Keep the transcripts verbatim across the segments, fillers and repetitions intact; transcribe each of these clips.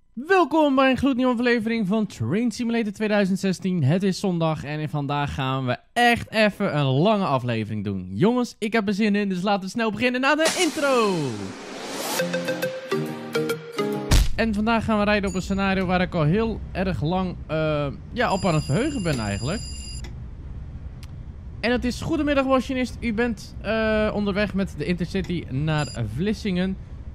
Welkom bij een gloednieuwe aflevering van Train Simulator twintig zestien. Het is zondag en vandaag gaan we echt even een lange aflevering doen. Jongens, ik heb er zin in, dus laten we snel beginnen naar de intro. En vandaag gaan we rijden op een scenario waar ik al heel erg lang uh, ja, op aan het verheugen ben eigenlijk. En het is goedemiddag machinist, u bent uh, onderweg met de Intercity naar Vlissingen.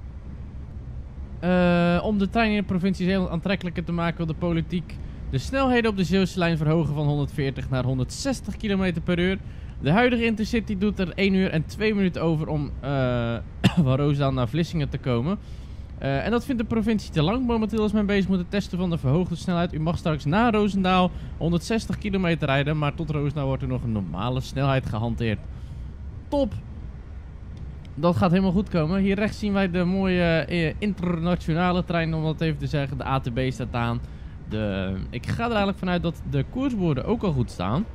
Uh, om de trein in de provincie Zeeland aantrekkelijker te maken wil de politiek de snelheden op de Zeeuwse lijn verhogen van honderdveertig naar honderdzestig kilometer per uur. De huidige Intercity doet er één uur en twee minuten over om uh, van Roosendaal naar Vlissingen te komen. Uh, en dat vindt de provincie te lang. Momenteel is men bezig met het testen van de verhoogde snelheid. U mag straks na Roosendaal honderdzestig kilometer rijden, maar tot Roosendaal wordt er nog een normale snelheid gehanteerd. Top! Dat gaat helemaal goed komen. Hier rechts zien wij de mooie uh, internationale trein, om dat even te zeggen. De A T B staat aan. De, ik ga er eigenlijk vanuit dat de koersborden ook al goed staan.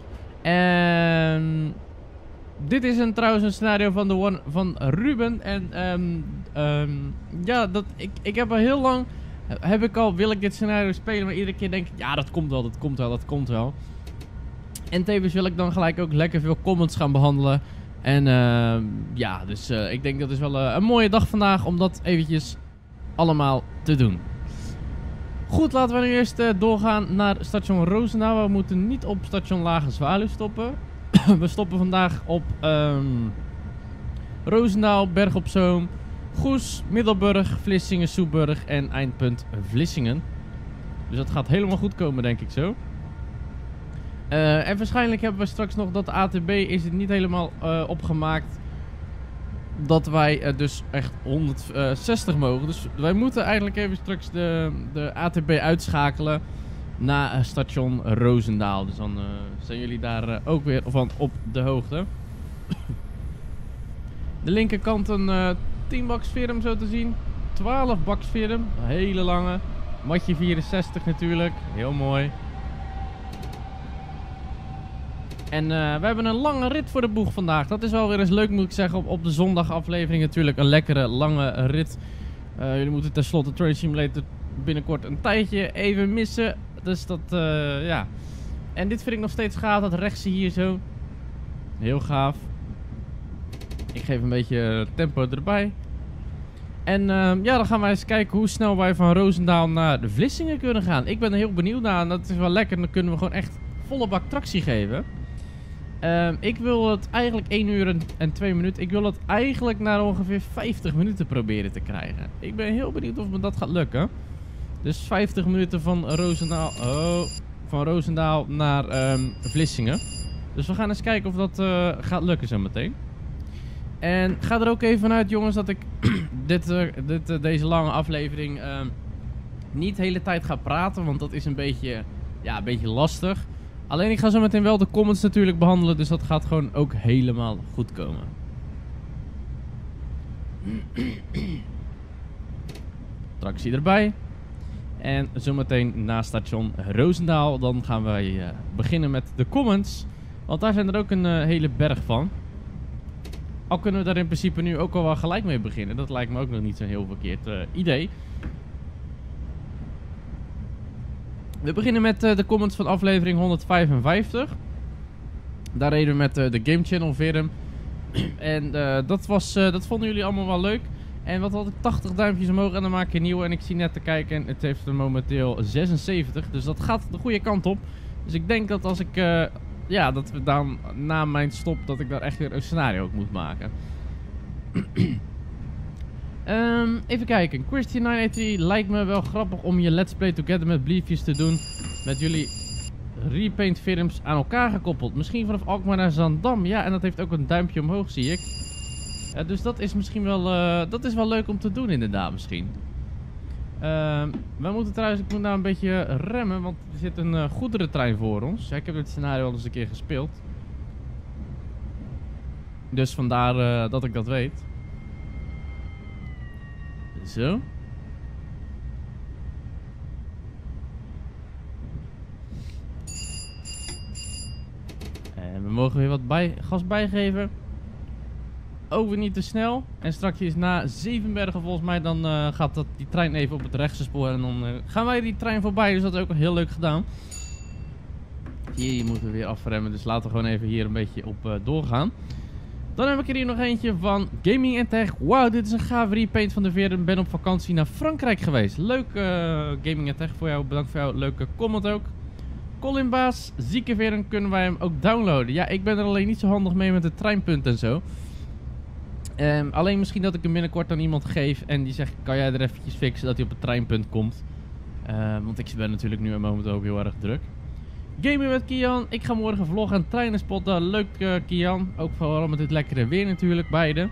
En dit is een, trouwens een scenario van, de one, van Ruben. En um, um, ja, dat, ik, ik heb al heel lang, heb ik al, wil ik dit scenario spelen. Maar iedere keer denk ik, ja dat komt wel, dat komt wel, dat komt wel. En tevens wil ik dan gelijk ook lekker veel comments gaan behandelen. En uh, ja, dus uh, ik denk dat is wel uh, een mooie dag vandaag om dat eventjes allemaal te doen. Goed, laten we nu eerst uh, doorgaan naar station Roosendaal. We moeten niet op station Lage Zwaluw stoppen. We stoppen vandaag op um, Roosendaal, Berg op Zoom, Goes, Middelburg, Vlissingen, Soeburg en eindpunt Vlissingen. Dus dat gaat helemaal goed komen, denk ik zo. Uh, en waarschijnlijk hebben we straks nog dat de A T B is het niet helemaal uh, opgemaakt dat wij uh, dus echt honderdzestig mogen. Dus wij moeten eigenlijk even straks de, de A T B uitschakelen naar uh, station Roosendaal. Dus dan uh, zijn jullie daar uh, ook weer van op de hoogte. De linkerkant een uh, tien baks firm zo te zien. twaalf baks firm, een hele lange. Matje vierenzestig natuurlijk, heel mooi. En uh, we hebben een lange rit voor de boeg vandaag. Dat is wel weer eens leuk, moet ik zeggen. Op, op de zondagaflevering natuurlijk een lekkere lange rit. Uh, jullie moeten tenslotte Train Simulator binnenkort een tijdje even missen. Dus dat, uh, ja. En dit vind ik nog steeds gaaf, dat rechtse hier zo. Heel gaaf. Ik geef een beetje tempo erbij. En uh, ja, dan gaan wij eens kijken hoe snel wij van Roosendaal naar de Vlissingen kunnen gaan. Ik ben er heel benieuwd naar en dat is wel lekker. Dan kunnen we gewoon echt volle bak tractie geven. Uh, ik wil het eigenlijk één uur en twee minuten. Ik wil het eigenlijk naar ongeveer vijftig minuten proberen te krijgen. Ik ben heel benieuwd of me dat gaat lukken. Dus vijftig minuten van Roosendaal, oh, van Roosendaal naar um, Vlissingen. Dus we gaan eens kijken of dat uh, gaat lukken zo meteen. En ga er ook even vanuit, jongens, dat ik dit, uh, dit, uh, deze lange aflevering uh, niet de hele tijd ga praten. Want dat is een beetje, ja, een beetje lastig. Alleen ik ga zo meteen wel de comments natuurlijk behandelen, dus dat gaat gewoon ook helemaal goed komen. Tractie erbij. En zometeen na station Roosendaal, dan gaan wij uh, beginnen met de comments. Want daar zijn er ook een uh, hele berg van. Al kunnen we daar in principe nu ook al wel gelijk mee beginnen. Dat lijkt me ook nog niet zo'n heel verkeerd uh, idee. We beginnen met uh, de comments van aflevering honderdvijfenvijftig. Daar reden we met uh, de Game Channel firm. En uh, dat, was, uh, dat vonden jullie allemaal wel leuk. En wat had ik? tachtig duimpjes omhoog en dan maak je een nieuwe. En ik zie net te kijken en het heeft er momenteel zesenzeventig. Dus dat gaat de goede kant op. Dus ik denk dat als ik, uh, ja, dat we dan na mijn stop, dat ik daar echt weer een scenario ook moet maken. Um, even kijken. Christian negenhonderdtachtig lijkt me wel grappig om je Let's Play Together met briefjes te doen. Met jullie repaint films aan elkaar gekoppeld. Misschien vanaf Alkmaar naar Zandam. Ja, en dat heeft ook een duimpje omhoog, zie ik. Uh, dus dat is misschien wel, uh, dat is wel leuk om te doen inderdaad misschien. Uh, we moeten trouwens, ik moet nou een beetje remmen, want er zit een uh, goederentrein voor ons. Ja, ik heb dit scenario al eens een keer gespeeld. Dus vandaar uh, dat ik dat weet. Zo. En we mogen weer wat bij, gas bijgeven. over niet te snel. En straks is na Zevenbergen volgens mij, dan uh, gaat dat, die trein even op het rechtse spoor. En dan uh, gaan wij die trein voorbij, dus dat is ook heel leuk gedaan. Hier moeten we weer afremmen, dus laten we gewoon even hier een beetje op uh, doorgaan. Dan heb ik er hier nog eentje van Gaming en Tech. Wauw, dit is een gave repaint van de Verum. Ben op vakantie naar Frankrijk geweest. Leuk uh, Gaming en Tech voor jou. Bedankt voor jouw leuke comment ook. Colin Baas, zieke Verum, kunnen wij hem ook downloaden? Ja, ik ben er alleen niet zo handig mee met het treinpunt en zo. Um, alleen misschien dat ik hem binnenkort aan iemand geef en die zegt, kan jij er eventjes fixen dat hij op het treinpunt komt. Uh, want ik ben natuurlijk nu momenteel ook heel erg druk. Gamen met Kian. Ik ga morgen vloggen en treinen spotten. Leuk uh, Kian. Ook vooral met dit lekkere weer natuurlijk, beide.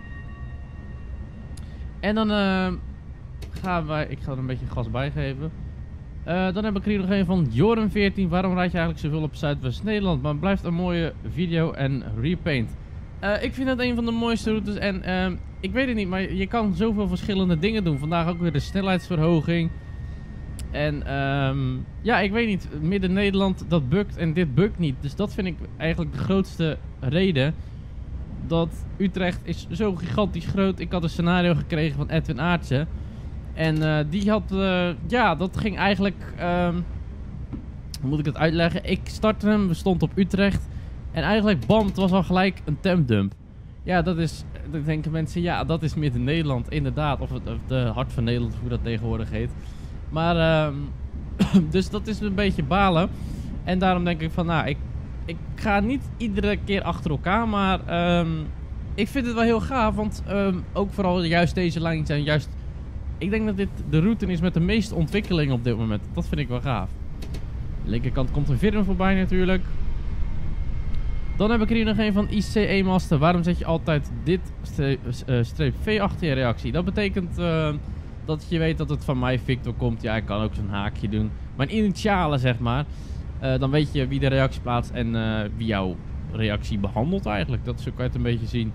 En dan uh, gaan wij... Ik ga er een beetje gas bij geven. Uh, dan heb ik er hier nog een van Joren veertien. Waarom rijd je eigenlijk zoveel op Zuidwest-Nederland? Maar het blijft een mooie video en repaint. Uh, ik vind het een van de mooiste routes. En uh, ik weet het niet, maar je kan zoveel verschillende dingen doen. Vandaag ook weer de snelheidsverhoging. En um, ja, ik weet niet, Midden-Nederland dat bukt en dit bukt niet. Dus dat vind ik eigenlijk de grootste reden. Dat Utrecht is zo gigantisch groot. Ik had een scenario gekregen van Edwin Aartsen. En uh, die had, uh, ja, dat ging eigenlijk, um, hoe moet ik het uitleggen? Ik startte hem, we stonden op Utrecht. En eigenlijk, bam, het was al gelijk een tempdump. Ja, dat is, dan denken mensen, ja, dat is Midden-Nederland, inderdaad. Of het of de Hart van Nederland, hoe dat tegenwoordig heet. Maar, um, dus dat is een beetje balen. En daarom denk ik van, nou, ik, ik ga niet iedere keer achter elkaar. Maar um, ik vind het wel heel gaaf. Want um, ook vooral juist deze lijnen zijn juist... Ik denk dat dit de route is met de meeste ontwikkeling op dit moment. Dat vind ik wel gaaf. Aan de linkerkant komt een Verum voorbij natuurlijk. Dan heb ik er hier nog een van I C E-master. Waarom zet je altijd dit streep, uh, streep V achter je reactie? Dat betekent... Uh, dat je weet dat het van mij Victor komt. Ja, ik kan ook zo'n haakje doen. Mijn initialen, zeg maar. Uh, dan weet je wie de reactie plaatst en uh, wie jouw reactie behandelt eigenlijk. Dat zo kan je het een beetje zien.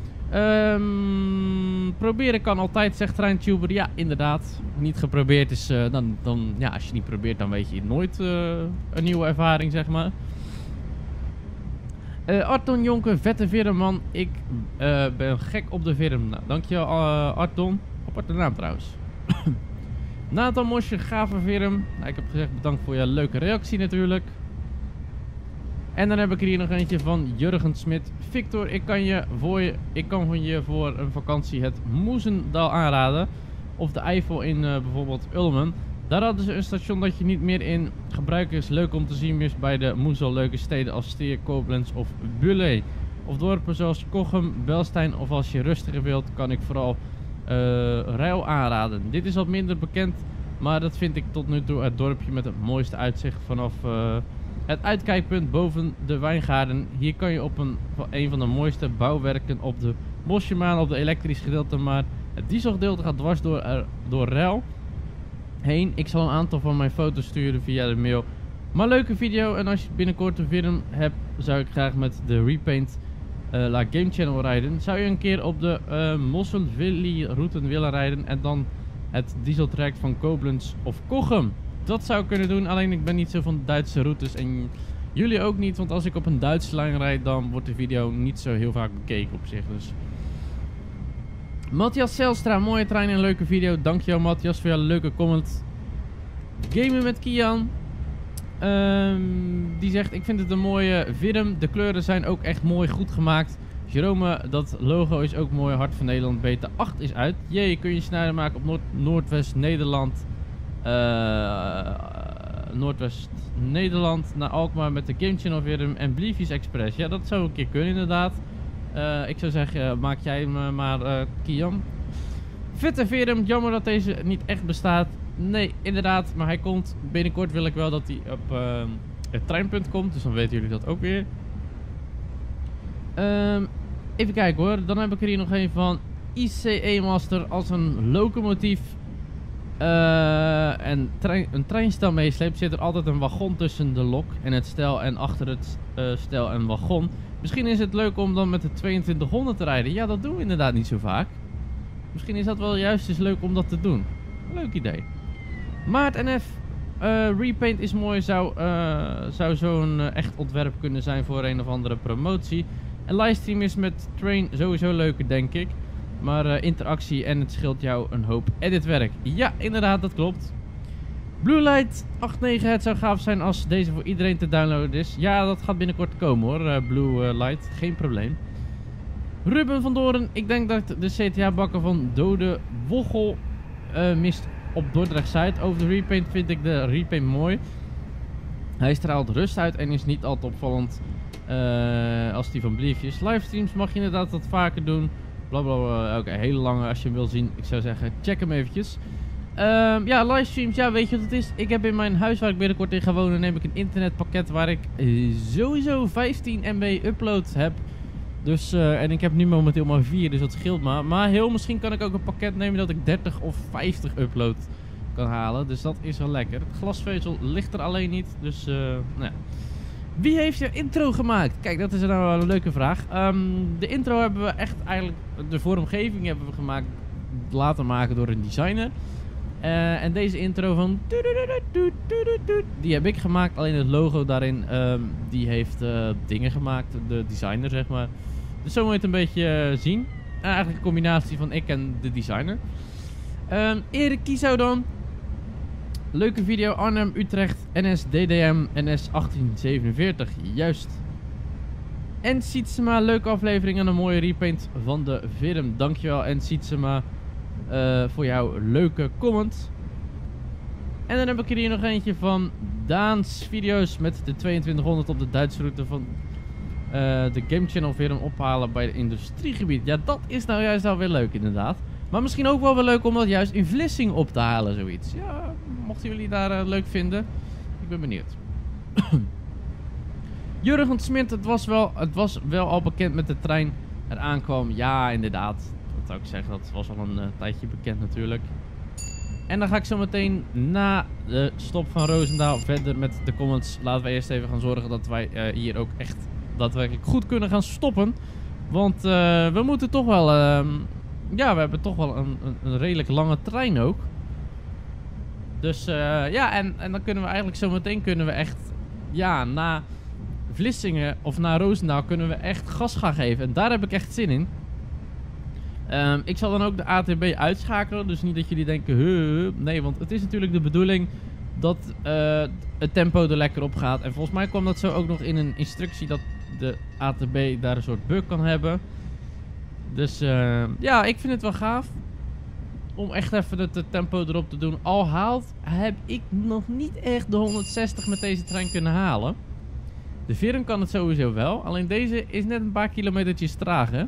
Um, proberen kan altijd, zegt Treintuber. Ja, inderdaad. Niet geprobeerd is... Uh, dan, dan, ja, als je niet probeert, dan weet je nooit uh, een nieuwe ervaring, zeg maar. Uh, Arton Jonker, vette Verum, ik uh, ben gek op de Verum. Nou, dankjewel uh, Arton. Aparte naam trouwens. Nathan Mosje, gave Verum. Nou, ik heb gezegd bedankt voor je leuke reactie natuurlijk. En dan heb ik er hier nog eentje van Jurgen Smit. Victor, ik kan, je voor je, ik kan van je voor een vakantie het Moesendaal aanraden. Of de Eifel in uh, bijvoorbeeld Ulmen. Daar hadden ze een station dat je niet meer in gebruik is. Leuk om te zien, mis bij de Moezel leuke steden als Steer, Koblenz of Bulle. Of dorpen zoals Kochem, Belstein of als je rustiger wilt kan ik vooral... Uh, Ruil aanraden. Dit is wat minder bekend, maar dat vind ik tot nu toe het dorpje met het mooiste uitzicht vanaf uh, het uitkijkpunt boven de wijngaarden. Hier kan je op een, een van de mooiste bouwwerken op de Bosjemaan op de elektrisch gedeelte, maar het dieselgedeelte gaat dwars door, uh, door Ruil heen. Ik zal een aantal van mijn foto's sturen via de mail. Maar leuke video en als je binnenkort een film hebt, zou ik graag met de repaint Uh, La Game Channel rijden. Zou je een keer op de uh, Mosselvilli route willen rijden en dan het dieseltraject van Koblenz of Kochem? Dat zou ik kunnen doen, alleen ik ben niet zo van Duitse routes en jullie ook niet, want als ik op een Duitse lijn rijd dan wordt de video niet zo heel vaak bekeken op zich. Dus. Matthias Zelstra, mooie trein en leuke video. Dankjewel Matthias voor jouw leuke comment. Gamen met Kian. Um, die zegt, ik vind het een mooie Verum. De kleuren zijn ook echt mooi goed gemaakt. Jerome, dat logo is ook mooi. Hart van Nederland beta acht is uit. Jee, kun je snijden maken op Noord Noordwest Nederland. Uh, Noordwest Nederland naar Alkmaar met de Game Channel Verum en Blievies Express. Ja, dat zou een keer kunnen inderdaad. Uh, ik zou zeggen, maak jij hem maar, uh, Kian. Vette Verum, jammer dat deze niet echt bestaat. Nee, inderdaad, maar hij komt. Binnenkort wil ik wel dat hij op uh, het treinpunt komt, dus dan weten jullie dat ook weer. Um, even kijken hoor, dan heb ik er hier nog een van I C E-master als een locomotief uh, en trein, een treinstel meesleept. Zit er altijd een wagon tussen de lok en het stel en achter het uh, stel en wagon. Misschien is het leuk om dan met de tweeëntwintighonderd te rijden. Ja, dat doen we inderdaad niet zo vaak. Misschien is dat wel juist eens leuk om dat te doen. Leuk idee. Maart N F, uh, repaint is mooi, zou, uh, zou zo'n uh, echt ontwerp kunnen zijn voor een of andere promotie. En livestream is met Train sowieso leuker, denk ik. Maar uh, interactie en het scheelt jou een hoop editwerk. Ja, inderdaad, dat klopt. Blue Light acht negen, het zou gaaf zijn als deze voor iedereen te downloaden is. Ja, dat gaat binnenkort komen hoor, uh, Blue uh, Light, geen probleem. Ruben van Doren, ik denk dat de C T A-bakker van Dode Woggel uh, mist op Dordrecht Zuid. Over de repaint vind ik de repaint mooi. Hij straalt rust uit en is niet altijd opvallend uh, als die van Bliefjes. Livestreams mag je inderdaad wat vaker doen. Blablabla, oké, okay, hele lange als je hem wil zien. Ik zou zeggen, check hem eventjes. Um, ja, livestreams, ja, weet je wat het is? Ik heb in mijn huis waar ik binnenkort in ga wonen, neem ik een internetpakket waar ik uh, sowieso vijftien megabyte upload heb. Dus, uh, en ik heb nu momenteel maar vier, dus dat scheelt maar. Maar heel misschien kan ik ook een pakket nemen dat ik dertig of vijftig upload kan halen. Dus dat is wel lekker. Het glasvezel ligt er alleen niet, dus, uh, nou ja. Wie heeft je intro gemaakt? Kijk, dat is nou wel een leuke vraag. Um, de intro hebben we echt eigenlijk, de vormgeving hebben we gemaakt, laten maken door een designer. Uh, en deze intro van die heb ik gemaakt. Alleen het logo daarin, um, die heeft uh, dingen gemaakt, de designer zeg maar. Dus zo moet je het een beetje uh, zien. Uh, eigenlijk een combinatie van ik en de designer. Um, Erik Kiesau dan. Leuke video, Arnhem, Utrecht, N S D D M, N S achttien zevenenveertig, juist. En Sietsema, leuke aflevering en een mooie repaint van de film. Dankjewel en Sietsema uh, voor jouw leuke comment. En dan heb ik er hier nog eentje van Daans video's met de tweeëntwintighonderd op de Duitse route van uh, de Game Channel film ophalen bij het industriegebied. Ja, dat is nou juist wel weer leuk inderdaad. Maar misschien ook wel weer leuk om dat juist in Vlissing op te halen, zoiets. Ja, mochten jullie daar uh, leuk vinden. Ik ben benieuwd. Jurgen Smit, het was, wel, het was wel al bekend met de trein eraan kwam. Ja, inderdaad. Dat zou ik zeggen, dat was al een uh, tijdje bekend natuurlijk. En dan ga ik zo meteen na de stop van Roosendaal verder met de comments. Laten we eerst even gaan zorgen dat wij uh, hier ook echt daadwerkelijk goed kunnen gaan stoppen. Want uh, we moeten toch wel... Uh, ja, we hebben toch wel een, een, een redelijk lange trein ook. Dus uh, ja, en, en dan kunnen we eigenlijk zo meteen kunnen we echt... Ja, na Vlissingen of na Roosendaal kunnen we echt gas gaan geven. En daar heb ik echt zin in. Um, ik zal dan ook de A T B uitschakelen. Dus niet dat jullie denken... Huh, nee, want het is natuurlijk de bedoeling dat uh, het tempo er lekker op gaat. En volgens mij kwam dat zo ook nog in een instructie dat de A T B daar een soort bug kan hebben. Dus uh, ja, ik vind het wel gaaf om echt even het, het tempo erop te doen. Al haalt, heb ik nog niet echt de honderdzestig met deze trein kunnen halen. De Verum kan het sowieso wel. Alleen deze is net een paar kilometertjes traag, hè.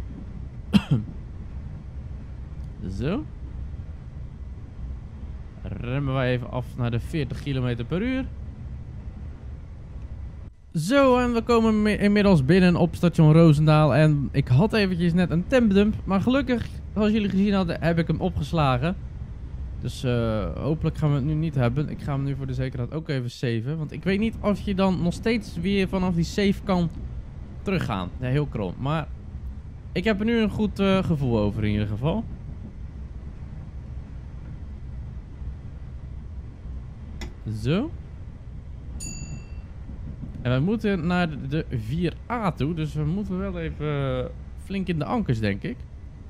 Zo. Remmen wij even af naar de veertig kilometer per uur. Zo, en we komen inmiddels binnen op station Roosendaal. En ik had eventjes net een tempdump. Maar gelukkig, zoals jullie gezien hadden, heb ik hem opgeslagen. Dus uh, hopelijk gaan we het nu niet hebben. Ik ga hem nu voor de zekerheid ook even saven. Want ik weet niet of je dan nog steeds weer vanaf die save kan teruggaan. Ja, heel krom. Maar ik heb er nu een goed uh, gevoel over in ieder geval. Zo. En we moeten naar de vier A toe. Dus we moeten wel even flink in de ankers, denk ik.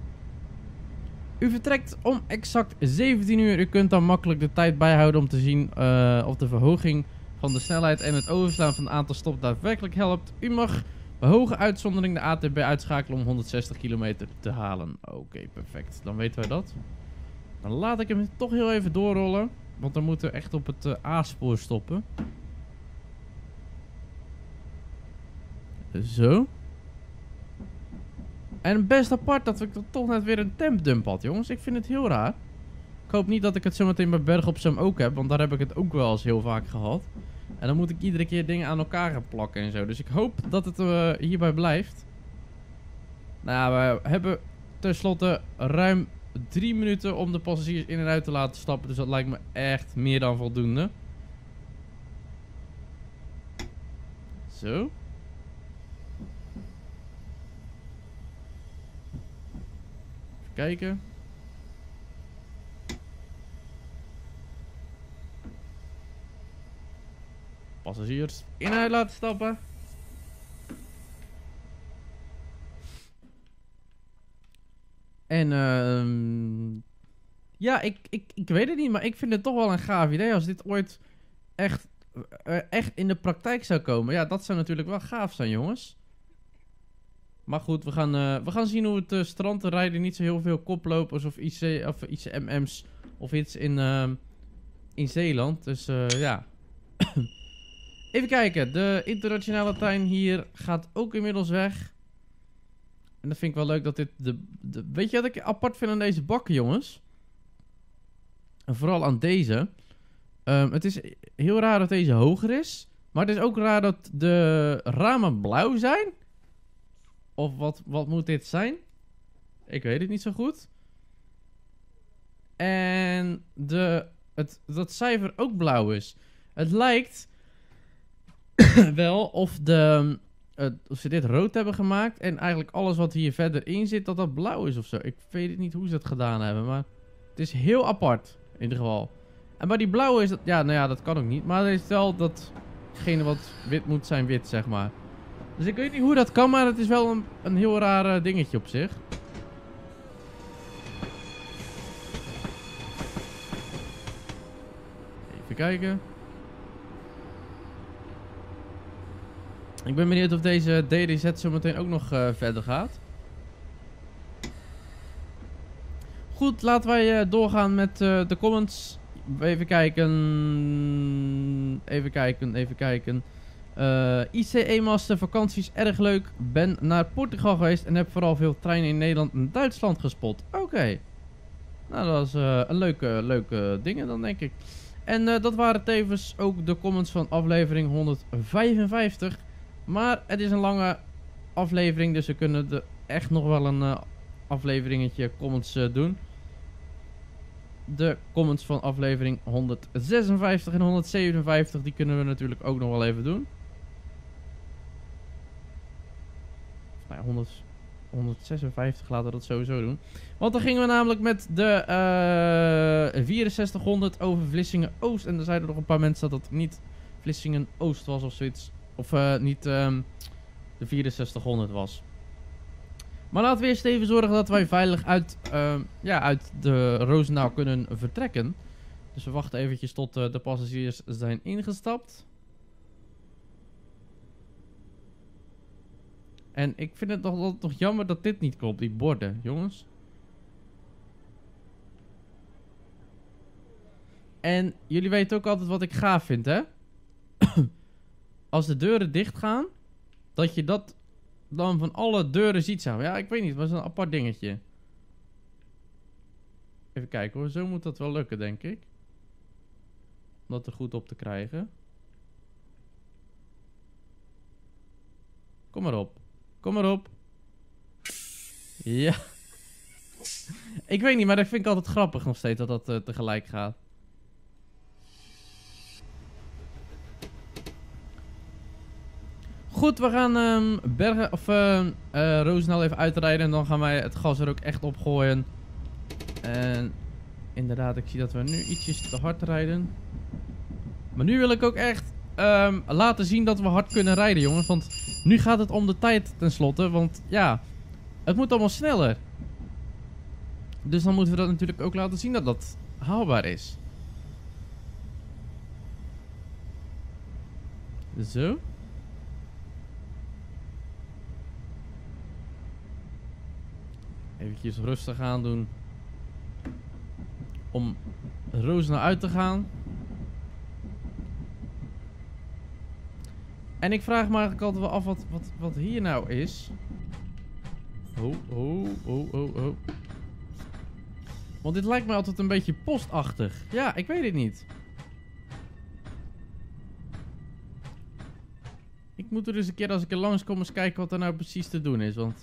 U vertrekt om exact zeventien uur. U kunt dan makkelijk de tijd bijhouden om te zien uh, of de verhoging van de snelheid en het overslaan van het aantal stops daadwerkelijk helpt. U mag bij hoge uitzondering de A T B uitschakelen om honderdzestig kilometer te halen. Oké, okay, perfect. Dan weten we dat. Dan laat ik hem toch heel even doorrollen. Want dan moeten we echt op het uh, A-spoor stoppen. Zo. En best apart dat ik toch net weer een tempdump had, jongens. Ik vind het heel raar. Ik hoop niet dat ik het zometeen bij Berg op Zoom ook heb. Want daar heb ik het ook wel eens heel vaak gehad. En dan moet ik iedere keer dingen aan elkaar gaan plakken en zo. Dus ik hoop dat het uh, hierbij blijft. Nou, we hebben tenslotte ruim drie minuten om de passagiers in en uit te laten stappen. Dus dat lijkt me echt meer dan voldoende. Zo. Even kijken. Passagiers in en uit laten stappen. En uh, ja, ik, ik, ik weet het niet, maar ik vind het toch wel een gaaf idee als dit ooit echt, uh, echt in de praktijk zou komen. Ja, dat zou natuurlijk wel gaaf zijn, jongens. Maar goed, we gaan, uh, we gaan zien hoe het uh, strand te rijden. Niet zo heel veel koplopers of, I C, of I C M M's of iets in, uh, in Zeeland. Dus uh, ja. Even kijken. De internationale trein hier gaat ook inmiddels weg. En dat vind ik wel leuk dat dit... De, de, weet je wat ik apart vind aan deze bakken, jongens? En vooral aan deze. Um, het is heel raar dat deze hoger is. Maar het is ook raar dat de ramen blauw zijn. Of wat, wat moet dit zijn? Ik weet het niet zo goed. En de, het, dat cijfer ook blauw is. Het lijkt wel of, de, uh, of ze dit rood hebben gemaakt. En eigenlijk alles wat hier verder in zit, dat dat blauw is of zo. Ik weet het niet hoe ze dat gedaan hebben. Maar het is heel apart in ieder geval. En maar die blauwe is dat... Ja, nou ja, dat kan ook niet. Maar er is wel datgene wat wit moet zijn wit, zeg maar. Dus ik weet niet hoe dat kan, maar het is wel een, een heel raar uh, dingetje op zich. Even kijken. Ik ben benieuwd of deze D D Z zo meteen ook nog uh, verder gaat. Goed, laten wij uh, doorgaan met uh, de comments. Even kijken. Even kijken, even kijken. Uh, I C E-master, vakanties erg leuk. Ben naar Portugal geweest en heb vooral veel treinen in Nederland en Duitsland gespot. Oké. Okay. Nou, dat is uh, een leuke, leuke dingen dan, denk ik. En uh, dat waren tevens ook de comments van aflevering honderdvijfenvijftig. Maar het is een lange aflevering, dus we kunnen er echt nog wel een uh, afleveringetje comments uh, doen. De comments van aflevering honderdzesenvijftig en honderdzevenenvijftig, die kunnen we natuurlijk ook nog wel even doen. Nou ja, honderd, honderdzesenvijftig laten we dat sowieso doen. Want dan gingen we namelijk met de uh, vierenzestighonderd over Vlissingen-Oost. En er zeiden nog een paar mensen dat het niet Vlissingen-Oost was of zoiets. Of uh, niet um, de vierenzestighonderd was. Maar laten we eerst even zorgen dat wij veilig uit, uh, ja, uit de Roosendaal kunnen vertrekken. Dus we wachten eventjes tot uh, de passagiers zijn ingestapt. En ik vind het toch, toch jammer dat dit niet klopt, die borden, jongens. En jullie weten ook altijd wat ik gaaf vind, hè? Als de deuren dicht gaan, dat je dat dan van alle deuren ziet samen. Ja, ik weet niet, maar dat is een apart dingetje. Even kijken hoor, zo moet dat wel lukken, denk ik. Om dat er goed op te krijgen. Kom maar op. Kom maar op. Ja. Ik weet niet, maar dat vind ik altijd grappig nog steeds dat dat uh, tegelijk gaat. Goed, we gaan um, Bergen of uh, uh, Roosendaal even uitrijden en dan gaan wij het gas er ook echt op gooien. En inderdaad, ik zie dat we nu ietsjes te hard rijden. Maar nu wil ik ook echt um, laten zien dat we hard kunnen rijden, jongens. Want nu gaat het om de tijd tenslotte, want ja, het moet allemaal sneller. Dus dan moeten we dat natuurlijk ook laten zien dat dat haalbaar is. Zo. Eventjes rustig aan doen. Om Roosendaal uit te gaan. En ik vraag me eigenlijk altijd wel af wat, wat, wat hier nou is. Oh, oh, oh, oh, oh. Want dit lijkt me altijd een beetje postachtig. Ja, ik weet het niet. Ik moet er dus een keer als ik er langskom eens kijken wat er nou precies te doen is, want...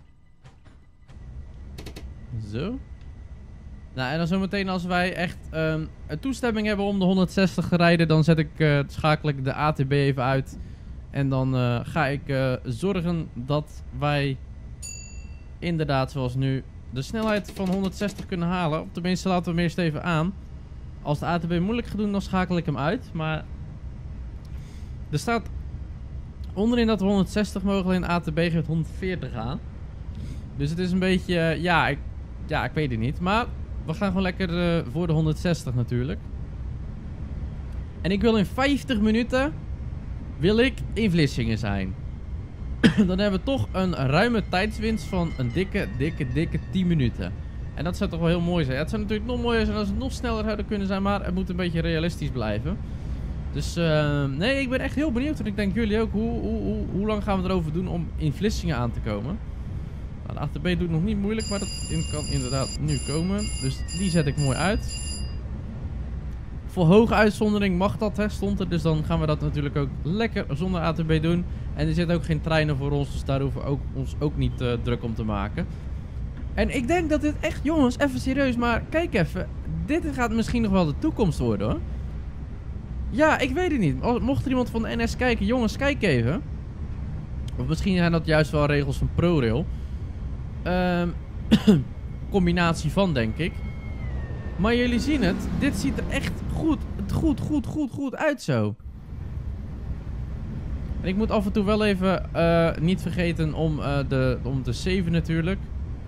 Zo. Nou, en dan zometeen als wij echt um, een toestemming hebben om de honderdzestig te rijden, dan zet ik, uh, schakel ik de A T B even uit. En dan uh, ga ik uh, zorgen dat wij inderdaad zoals nu de snelheid van honderdzestig kunnen halen. Of tenminste laten we hem eerst even aan. Als de A T B moeilijk gaat doen, dan schakel ik hem uit. Maar er staat onderin dat we honderdzestig mogen, in A T B geeft honderdveertig aan. Dus het is een beetje, uh, ja, ik, ja, ik weet het niet. Maar we gaan gewoon lekker uh, voor de honderdzestig natuurlijk. En ik wil in vijftig minuten... wil ik in Vlissingen zijn. Dan hebben we toch een ruime tijdswinst van een dikke, dikke, dikke tien minuten. En dat zou toch wel heel mooi zijn. Ja, het zou natuurlijk nog mooier zijn als het nog sneller zouden kunnen zijn. Maar het moet een beetje realistisch blijven. Dus uh, nee, ik ben echt heel benieuwd. En ik denk jullie ook. Hoe, hoe, hoe, hoe lang gaan we erover doen om in Vlissingen aan te komen? Nou, de A T B doet nog niet moeilijk. Maar dat kan inderdaad nu komen. Dus die zet ik mooi uit. Voor hoge uitzondering mag dat, hè, stond er. Dus dan gaan we dat natuurlijk ook lekker zonder A T B doen. En er zitten ook geen treinen voor ons. Dus daar hoeven we ook, ons ook niet uh, druk om te maken. En ik denk dat dit echt, jongens, even serieus. Maar kijk even. Dit gaat misschien nog wel de toekomst worden, hoor. Ja, ik weet het niet. Mocht er iemand van de N S kijken, jongens, kijk even. Of misschien zijn dat juist wel regels van ProRail. Um, combinatie van, denk ik. Maar jullie zien het. Dit ziet er echt goed, goed, goed, goed, goed uit zo. En ik moet af en toe wel even uh, niet vergeten om, uh, de, om te saven natuurlijk.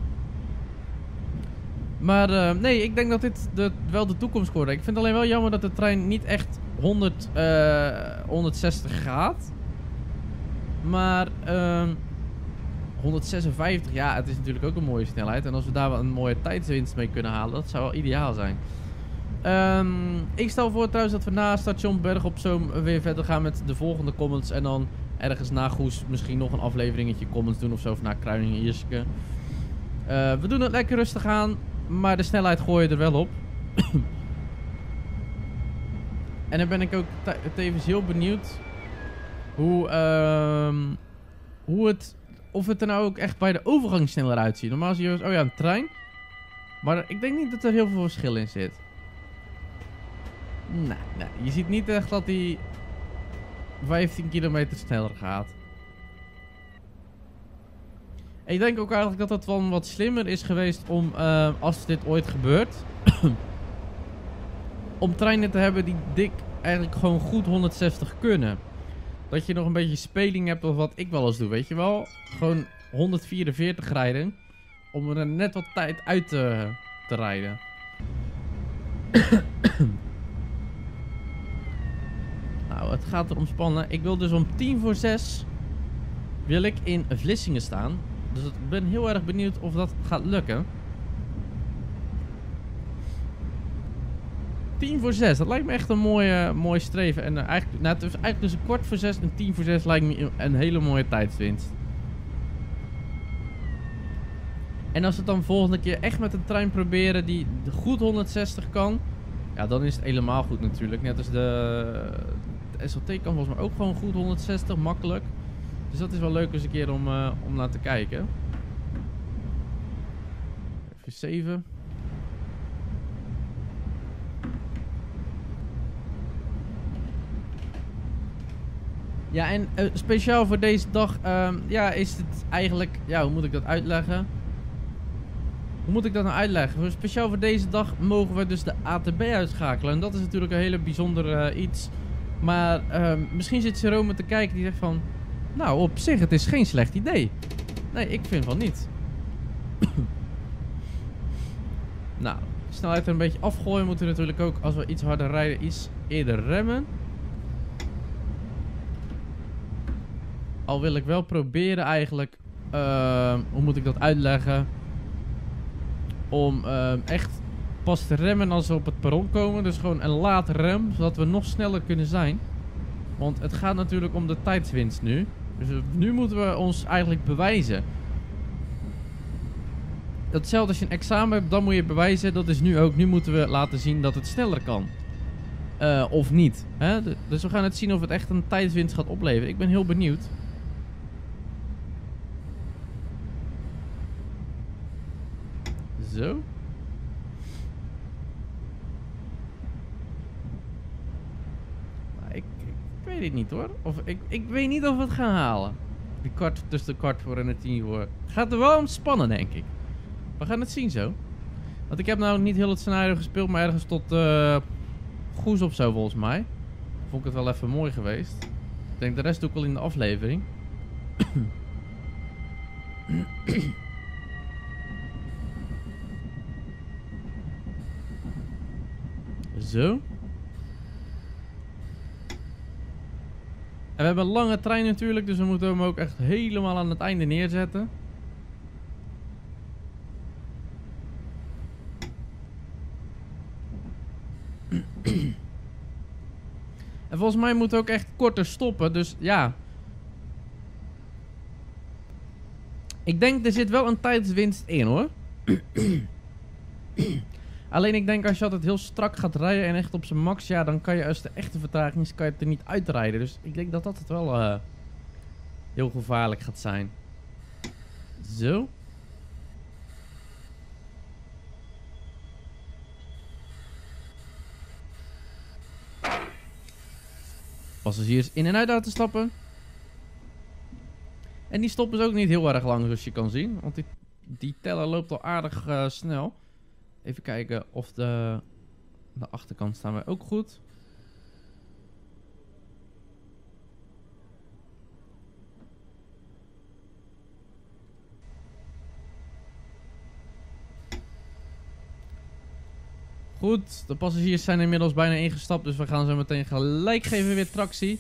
Maar uh, nee, ik denk dat dit de, wel de toekomst wordt. Ik vind alleen wel jammer dat de trein niet echt honderd, uh, honderdzestig gaat. Maar uh, honderdzesenvijftig, ja, het is natuurlijk ook een mooie snelheid. En als we daar wel een mooie tijdswinst mee kunnen halen, dat zou wel ideaal zijn. Um, ik stel voor trouwens dat we na station Berg op Zoom weer verder gaan met de volgende comments. En dan ergens na Goes misschien nog een afleveringetje comments doen of zo. Of na Kruiningen Ierske. Uh, we doen het lekker rustig aan. Maar de snelheid gooi je er wel op. En dan ben ik ook tevens heel benieuwd hoe, uh, hoe het, of het er nou ook echt bij de overgang sneller uitziet. Normaal zie je, oh ja, een trein. Maar ik denk niet dat er heel veel verschil in zit. Nee, nee, je ziet niet echt dat hij vijftien kilometer sneller gaat. Ik denk ook eigenlijk dat het wel wat slimmer is geweest om, uh, als dit ooit gebeurt, om treinen te hebben die dik eigenlijk gewoon goed honderdzestig kunnen. Dat je nog een beetje speling hebt of wat ik wel eens doe, weet je wel. Gewoon honderdvierenveertig rijden, om er net wat tijd uit te, te rijden. Nou, het gaat erom spannen. Ik wil dus om tien voor zes wil ik in Vlissingen staan. Dus ik ben heel erg benieuwd of dat gaat lukken. tien voor zes, dat lijkt me echt een mooie, mooie streven. En uh, eigenlijk, nou, het is eigenlijk dus een kwart voor zes en tien voor zes lijkt me een hele mooie tijdswinst. En als we het dan volgende keer echt met een trein proberen die goed honderdzestig kan, ja, dan is het helemaal goed natuurlijk. Net als de, de S L T kan volgens mij ook gewoon goed honderdzestig, makkelijk. Dus dat is wel leuk eens een keer om, uh, om naar te kijken. Even zeven. Ja, en uh, speciaal voor deze dag, um, ja, is het eigenlijk, ja, hoe moet ik dat uitleggen? Hoe moet ik dat nou uitleggen? Speciaal voor deze dag mogen we dus de A T B uitschakelen. En dat is natuurlijk een hele bijzonder uh, iets. Maar uh, misschien zit Jerome te kijken die zegt van, nou, op zich, het is geen slecht idee. Nee, ik vind van niet. Nou, snelheid er een beetje afgooien. Moeten we natuurlijk ook, als we iets harder rijden, iets eerder remmen. Al wil ik wel proberen eigenlijk, uh, hoe moet ik dat uitleggen, om uh, echt pas te remmen als we op het perron komen. Dus gewoon een late rem, zodat we nog sneller kunnen zijn. Want het gaat natuurlijk om de tijdswinst nu. Dus nu moeten we ons eigenlijk bewijzen. Hetzelfde als je een examen hebt, dan moet je bewijzen. Dat is nu ook. Nu moeten we laten zien dat het sneller kan. Uh, of niet. Hè? Dus we gaan het zien of het echt een tijdswinst gaat opleveren. Ik ben heel benieuwd. Zo. Nou, ik, ik, ik weet het niet hoor. Of ik, ik weet niet of we het gaan halen. Die kwart tussen de kwart voor en de tien voor. Gaat er wel om spannen, denk ik. We gaan het zien zo. Want ik heb nou niet heel het scenario gespeeld, maar ergens tot uh, Goes of zo volgens mij. Vond ik het wel even mooi geweest. Ik denk de rest doe ik wel in de aflevering. Zo. En we hebben een lange trein natuurlijk, dus we moeten hem ook echt helemaal aan het einde neerzetten. En volgens mij moet het ook echt korter stoppen, dus ja. Ik denk er zit wel een tijdswinst in hoor. Alleen ik denk als je altijd heel strak gaat rijden en echt op zijn max, ja, dan kan je als de echte vertraging is, kan je het er niet uitrijden. Dus ik denk dat dat het wel uh, heel gevaarlijk gaat zijn. Zo. Passagiers in en uit laten stappen. En die stoppen is ook niet heel erg lang zoals je kan zien. Want die, die teller loopt al aardig uh, snel. Even kijken of de, de achterkant staan wij ook goed. Goed, de passagiers zijn inmiddels bijna ingestapt, dus we gaan zo meteen gelijk geven weer tractie.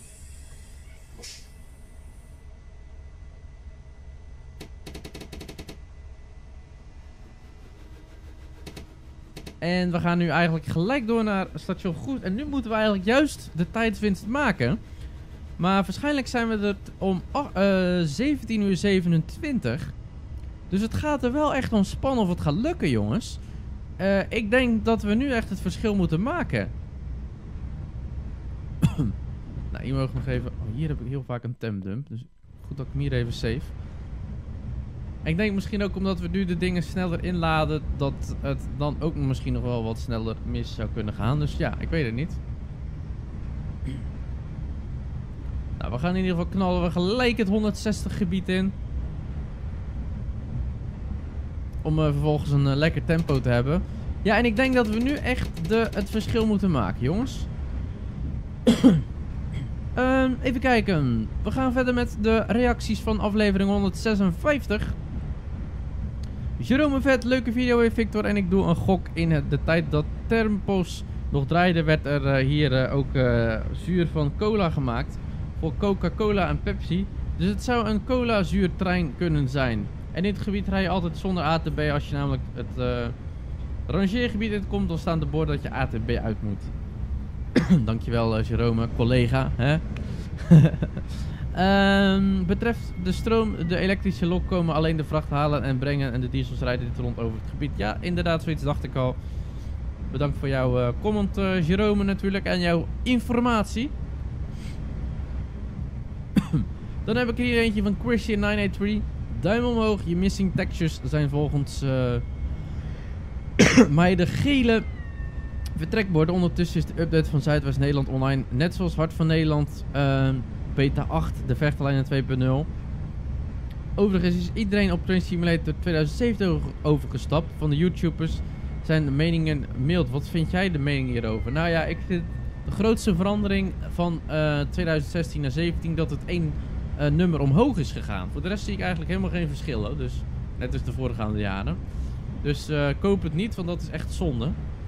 En we gaan nu eigenlijk gelijk door naar station Goed. En nu moeten we eigenlijk juist de tijdswinst maken. Maar waarschijnlijk zijn we er om uh, zeventien uur zevenentwintig. Dus het gaat er wel echt om spannen of het gaat lukken, jongens. Uh, ik denk dat we nu echt het verschil moeten maken. Nou, hier mogen we nog even... Oh, hier heb ik heel vaak een temdump. Dus goed dat ik hem hier even save. Ik denk misschien ook omdat we nu de dingen sneller inladen, dat het dan ook misschien nog wel wat sneller mis zou kunnen gaan. Dus ja, ik weet het niet. Nou, we gaan in ieder geval knallen we gelijk het honderdzestig gebied in. Om uh, vervolgens een uh, lekker tempo te hebben. Ja, en ik denk dat we nu echt de, het verschil moeten maken, jongens. uh, even kijken. We gaan verder met de reacties van aflevering honderdzesenvijftig. Jerome Vet, leuke video weer Victor. En ik doe een gok in het, de tijd dat Termpos nog draaide, werd er uh, hier uh, ook uh, zuur van cola gemaakt. Voor Coca-Cola en Pepsi. Dus het zou een cola zuurtrein kunnen zijn. En in dit gebied rij je altijd zonder A T B. Als je namelijk het uh, rangeergebied in komt, dan staan de borden dat je A T B uit moet. Dankjewel uh, Jerome, collega. Hè? um, betreft de stroom, de elektrische lok komen alleen de vracht halen en brengen. En de diesels rijden dit rond over het gebied. Ja, inderdaad, zoiets dacht ik al. Bedankt voor jouw uh, comment, uh, Jerome natuurlijk. En jouw informatie. Dan heb ik hier eentje van Christian negen drie. Duim omhoog, je missing textures zijn volgens uh, mij de gele vertrekborden. Ondertussen is de update van Zuidwest Nederland online. Net zoals Hart van Nederland uh, beta acht, de vechtlijnen twee punt nul. Overigens is iedereen op Train Simulator twintig zeventien overgestapt. Van de YouTubers zijn de meningen mild. Wat vind jij de mening hierover? Nou ja, ik vind de grootste verandering van uh, twintig zestien naar zeventien dat het één uh, nummer omhoog is gegaan. Voor de rest zie ik eigenlijk helemaal geen verschil. Hoor. Dus net als de voorgaande jaren. Dus uh, koop het niet, want dat is echt zonde.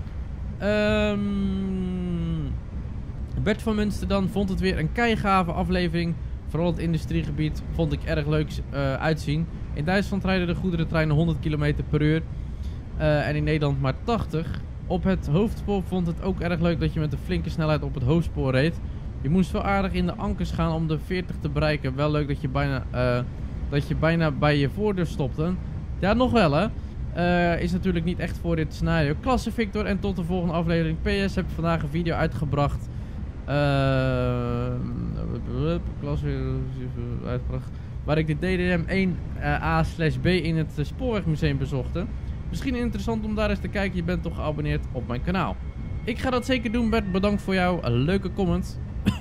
Um, Bert van Munster dan vond het weer een keigave aflevering. Vooral het industriegebied vond ik erg leuk uh, uitzien. In Duitsland rijden de goederentreinen honderd kilometer per uur. Uh, en in Nederland maar tachtig. Op het hoofdspoor vond het ook erg leuk dat je met een flinke snelheid op het hoofdspoor reed. Je moest wel aardig in de ankers gaan om de veertig te bereiken. Wel leuk dat je bijna, uh, dat je bijna bij je voordeur stopte. Ja, nog wel hè. Uh, is natuurlijk niet echt voor dit scenario. Klasse Victor en tot de volgende aflevering. P S heb vandaag een video uitgebracht. Uh, klasse uitgebracht. Waar ik de D D M één A slash B in het Spoorwegmuseum bezochte. Misschien interessant om daar eens te kijken. Je bent toch geabonneerd op mijn kanaal. Ik ga dat zeker doen, Bert. Bedankt voor jouw leuke comment.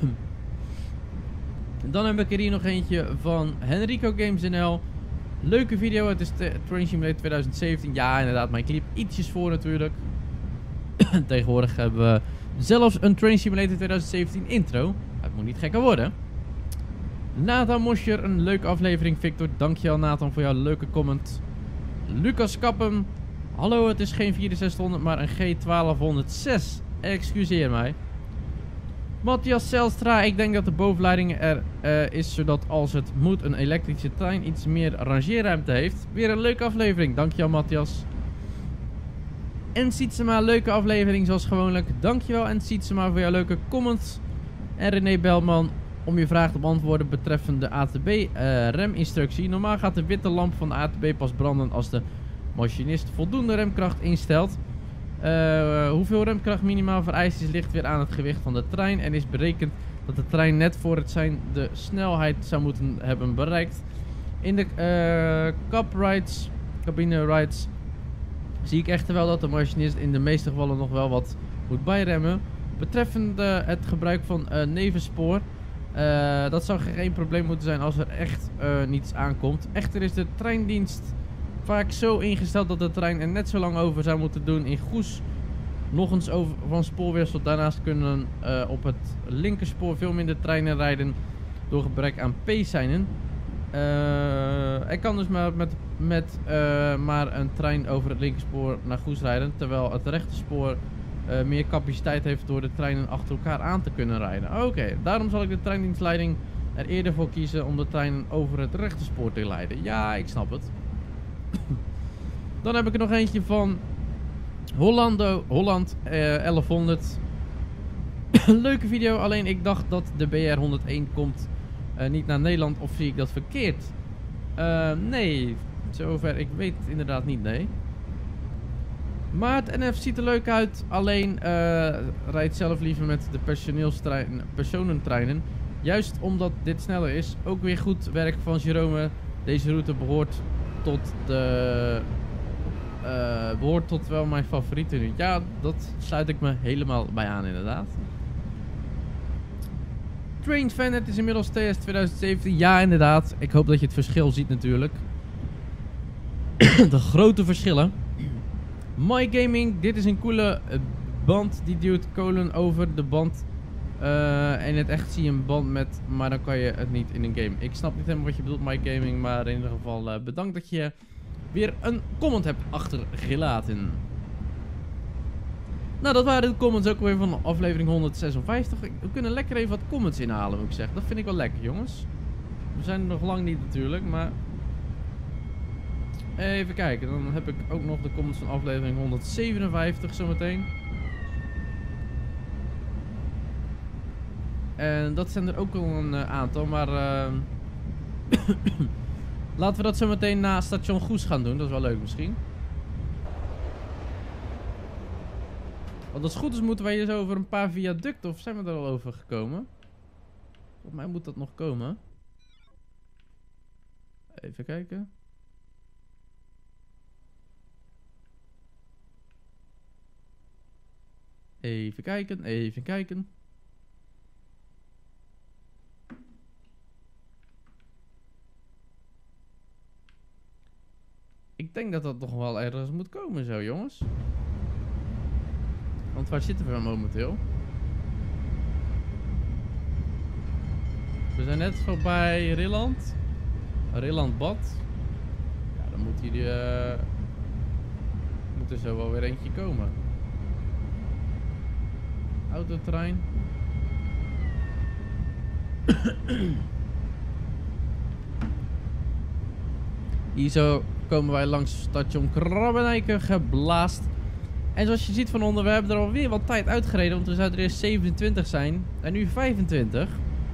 Dan heb ik er hier nog eentje van Henrico Games N L. Leuke video. Het is Train Simulator twintig zeventien. Ja, inderdaad. Mijn clip ietsjes voor natuurlijk. Tegenwoordig hebben we zelfs een Train Simulator twintig zeventien intro. Het moet niet gekker worden. Nathan Moscher. Een leuke aflevering, Victor. Dankjewel, Nathan, voor jouw leuke comment. Lucas Kappen. Hallo, het is geen vierenzestighonderd, maar een G twaalfhonderdzes Excuseer mij. Matthias Zelstra, ik denk dat de bovenleiding er uh, is, zodat als het moet een elektrische trein iets meer rangeerruimte heeft. Weer een leuke aflevering, dankjewel Matthias. En Sietsema, leuke aflevering zoals gewoonlijk. Dankjewel en Sietsema voor jouw leuke comments. En René Belman om je vraag te beantwoorden betreffende A T B uh, reminstructie. Normaal gaat de witte lamp van de A T B pas branden als de machinist voldoende remkracht instelt. Uh, hoeveel remkracht minimaal vereist is ligt weer aan het gewicht van de trein en is berekend dat de trein net voor het zijn de snelheid zou moeten hebben bereikt. In de uh, cab rides, cabine rides zie ik echter wel dat de machinist in de meeste gevallen nog wel wat moet bijremmen. Betreffende het gebruik van uh, nevenspoor, uh, dat zou geen probleem moeten zijn als er echt uh, niets aankomt. Echter is de treindienst vaak zo ingesteld dat de trein er net zo lang over zou moeten doen in Goes. Nog eens over van spoorwissel. Daarnaast kunnen uh, op het linkerspoor veel minder treinen rijden door gebrek aan P-seinen. Uh, er kan dus maar met, met uh, maar een trein over het linkerspoor naar Goes rijden, terwijl het rechterspoor uh, meer capaciteit heeft door de treinen achter elkaar aan te kunnen rijden. Oké, okay, daarom zal ik de treindienstleiding er eerder voor kiezen om de treinen over het rechterspoor te leiden. Ja, ik snap het. Dan heb ik er nog eentje van Hollando, Holland uh, elfhonderd. Leuke video, alleen ik dacht dat de B R honderdéén komt uh, niet naar Nederland, of zie ik dat verkeerd? Uh, nee, zover ik weet het inderdaad niet, nee. Maar het N F ziet er leuk uit, alleen uh, rijdt zelf liever met de personeelstrein, personentreinen. Juist omdat dit sneller is. Ook weer goed werk van Jerome. Deze route behoort tot de... Uh, behoort tot wel mijn favoriete nu. Ja, dat sluit ik me helemaal bij aan inderdaad. Train Fan, het is inmiddels T S twintig zeventien. Ja, inderdaad. Ik hoop dat je het verschil ziet natuurlijk. De grote verschillen. My Gaming, dit is een coole band. Die duwt kolen over de band. Uh, en in het echt zie je een band met, maar dan kan je het niet in een game. Ik snap niet helemaal wat je bedoelt, My Gaming. Maar in ieder geval uh, bedankt dat je weer een comment hebt achtergelaten. Nou, dat waren de comments ook weer van aflevering honderdzesenvijftig. We kunnen lekker even wat comments inhalen, moet ik zeggen. Dat vind ik wel lekker, jongens. We zijn er nog lang niet natuurlijk, maar... Even kijken, dan heb ik ook nog de comments van aflevering honderdzevenenvijftig zometeen. En dat zijn er ook al een uh, aantal, maar... Uh... Laten we dat zo meteen na station Goes gaan doen. Dat is wel leuk misschien. Want als het goed is moeten wij hier zo over een paar viaducten. Of zijn we er al over gekomen? Volgens mij moet dat nog komen. Even kijken. Even kijken, even kijken. Ik denk dat dat nog wel ergens moet komen zo, jongens. Want waar zitten we momenteel? We zijn net voorbij Rilland. Rilland Bad. Ja, dan moet hier uh, moet er zo wel weer eentje komen. Autotrein. Hier zo komen wij langs station Krabbenijken geblaast. En zoals je ziet van onder, we hebben er alweer wat tijd uitgereden. Want we zouden er eerst zevenentwintig zijn. En nu vijfentwintig.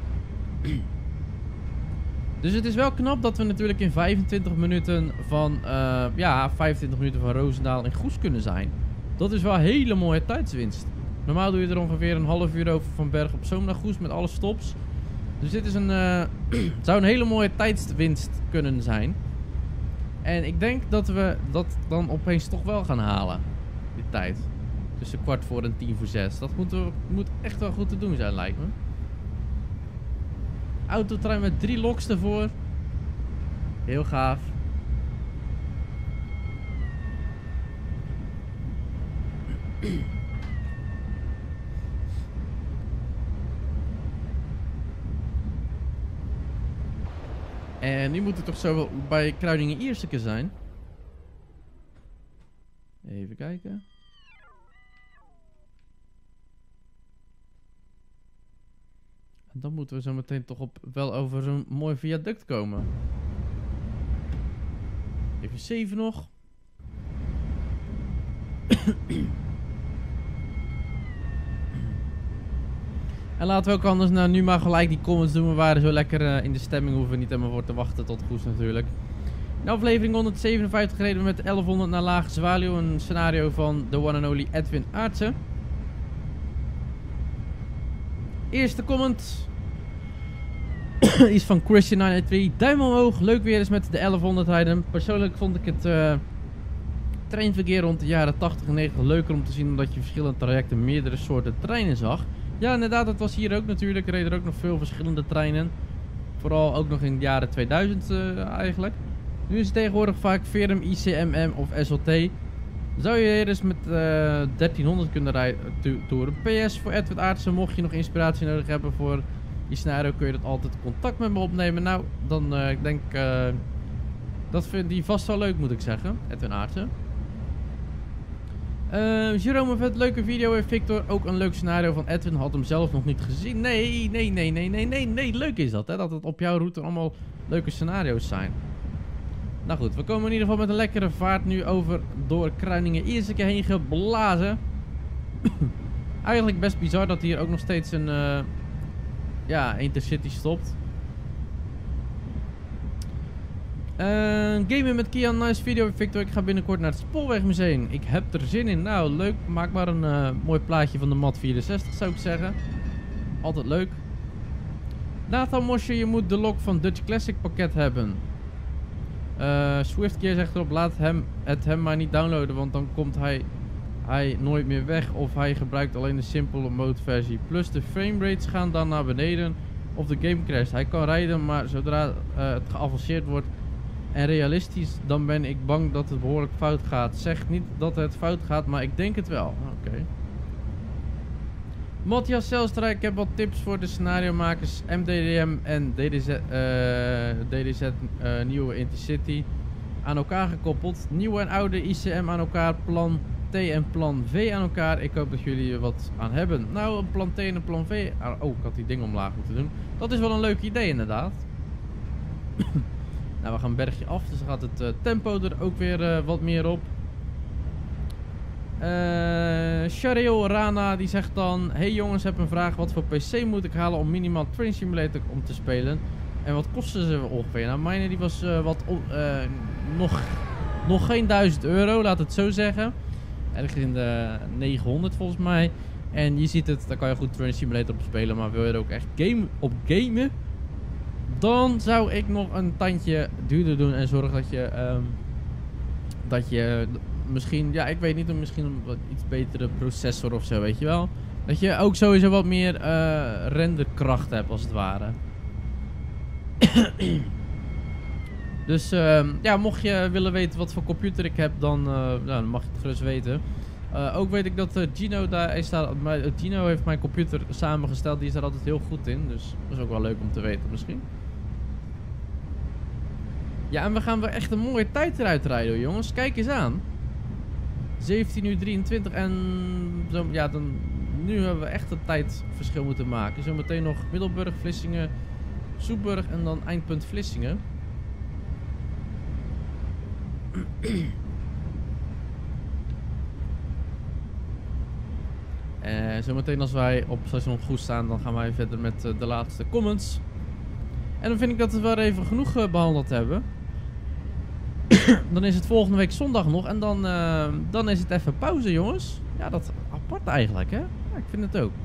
Dus het is wel knap dat we natuurlijk in vijfentwintig minuten van... Uh, ja, vijfentwintig minuten van Roosendaal in Goes kunnen zijn. Dat is wel een hele mooie tijdswinst. Normaal doe je er ongeveer een half uur over van Berg op Zoom naar Goes met alle stops. Dus dit is een... Uh, zou een hele mooie tijdswinst kunnen zijn. En ik denk dat we dat dan opeens toch wel gaan halen. Die tijd. Tussen kwart voor en tien voor zes. Dat moet, we, moet echt wel goed te doen zijn, lijkt me. Autotrein met drie loks ervoor. Heel gaaf. En nu moet het toch zo wel bij Kruidingen-Ierseke zijn. Even kijken. dan moeten we zo meteen toch op wel over zo'n mooi viaduct komen. Even zeven nog. En laten we ook anders nou nu maar gelijk die comments doen. We waren zo lekker uh, in de stemming, hoeven we niet helemaal voor te wachten tot koers natuurlijk. In aflevering honderdzevenenvijftig reden we met elfhonderd naar Lage Zwaluw. Een scenario van de one and only Edwin Aartsen. Eerste comment is van Christian negenennegentig. Duim omhoog, leuk weer eens met de elfhonderd rijden. Persoonlijk vond ik het uh, treinverkeer rond de jaren tachtig en negentig leuker om te zien, omdat je verschillende trajecten meerdere soorten treinen zag. Ja, inderdaad, dat was hier ook natuurlijk. Er reden er ook nog veel verschillende treinen. Vooral ook nog in de jaren tweeduizend uh, eigenlijk. Nu is het tegenwoordig vaak V R M, I C M M of S L T. Zou je hier eens met uh, dertienhonderd kunnen rijden, toeren. P S voor Edwin Aartsen, mocht je nog inspiratie nodig hebben voor die scenario, kun je dat altijd contact met me opnemen. Nou, dan uh, ik denk uh, dat vindt hij vast wel leuk, moet ik zeggen, Edwin Aartsen. Uh, Jerome, vet leuke video. Heeft Victor ook een leuk scenario van Edwin? Had hem zelf nog niet gezien. Nee, nee, nee, nee, nee, nee, nee. Leuk is dat, hè? Dat het op jouw route allemaal leuke scenario's zijn. Nou goed, we komen in ieder geval met een lekkere vaart nu over door Kruiningen. Eerste keer heen geblazen. Eigenlijk best bizar dat hier ook nog steeds een uh, ja, Intercity stopt. Uh, gamen met Kian, nice video. Victor, ik ga binnenkort naar het Spoorwegmuseum. Ik heb er zin in. Nou, leuk. Maak maar een uh, mooi plaatje van de Mat vierenzestig, zou ik zeggen. Altijd leuk. Nathan Mosje, je moet de lok van Dutch Classic pakket hebben. Uh, Swiftgear zegt erop, laat hem, het hem maar niet downloaden, want dan komt hij, hij nooit meer weg. Of hij gebruikt alleen de simpele mode versie. Plus de framerates gaan dan naar beneden of de game crasht. Hij kan rijden, maar zodra uh, het geavanceerd wordt en realistisch, dan ben ik bang dat het behoorlijk fout gaat. Zeg niet dat het fout gaat, maar ik denk het wel. Oké. Okay. Matthias Zelstra, ik heb wat tips voor de scenario makers. M D D M en D D Z, uh, D D Z uh, nieuwe Intercity aan elkaar gekoppeld. Nieuwe en oude I C M aan elkaar. Plan T en plan V aan elkaar. Ik hoop dat jullie er wat aan hebben. Nou, een plan T en een plan V. Oh, ik had die ding omlaag moeten doen. Dat is wel een leuk idee inderdaad. Nou, we gaan een bergje af, dus dan gaat het uh, tempo er ook weer uh, wat meer op. Uh, Shario Rana die zegt dan: hey jongens, heb een vraag. Wat voor P C moet ik halen om minimaal Train Simulator om te spelen? En wat kosten ze ongeveer? Nou, mijne die was uh, wat uh, nog, nog geen duizend euro, laat het zo zeggen. Ergens in de negenhonderd volgens mij. En je ziet het, daar kan je goed Train Simulator op spelen. Maar wil je er ook echt game op gamen, dan zou ik nog een tandje duurder doen en zorgen dat je um, dat je misschien, ja, ik weet niet, misschien een wat iets betere processor of zo, weet je wel. Dat je ook sowieso wat meer uh, renderkracht hebt, als het ware. Dus uh, ja, mocht je willen weten wat voor computer ik heb, dan, uh, nou, dan mag je het gerust weten. Uh, ook weet ik dat uh, Gino daar hij staat. Uh, Gino heeft mijn computer samengesteld, die is daar altijd heel goed in. Dus dat is ook wel leuk om te weten misschien. Ja, en we gaan weer echt een mooie tijd eruit rijden, jongens. Kijk eens aan. zeventien uur drieëntwintig en zo, ja, dan, nu hebben we echt een tijdverschil moeten maken. Zometeen nog Middelburg, Vlissingen, Soeburg en dan eindpunt Vlissingen. En zometeen als wij op station Goes staan, dan gaan wij verder met uh, de laatste comments. En dan vind ik dat we wel even genoeg uh, behandeld hebben. Dan is het volgende week zondag nog. En dan, uh, dan is het even pauze, jongens. Ja, dat is apart eigenlijk, hè? Ja, ik vind het ook.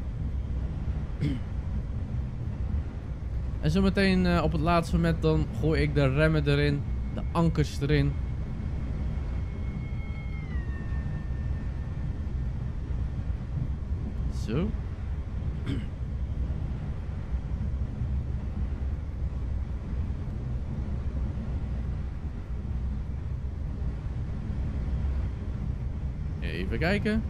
En zometeen uh, op het laatste moment dan gooi ik de remmen erin. De ankers erin. Zo. Even kijken.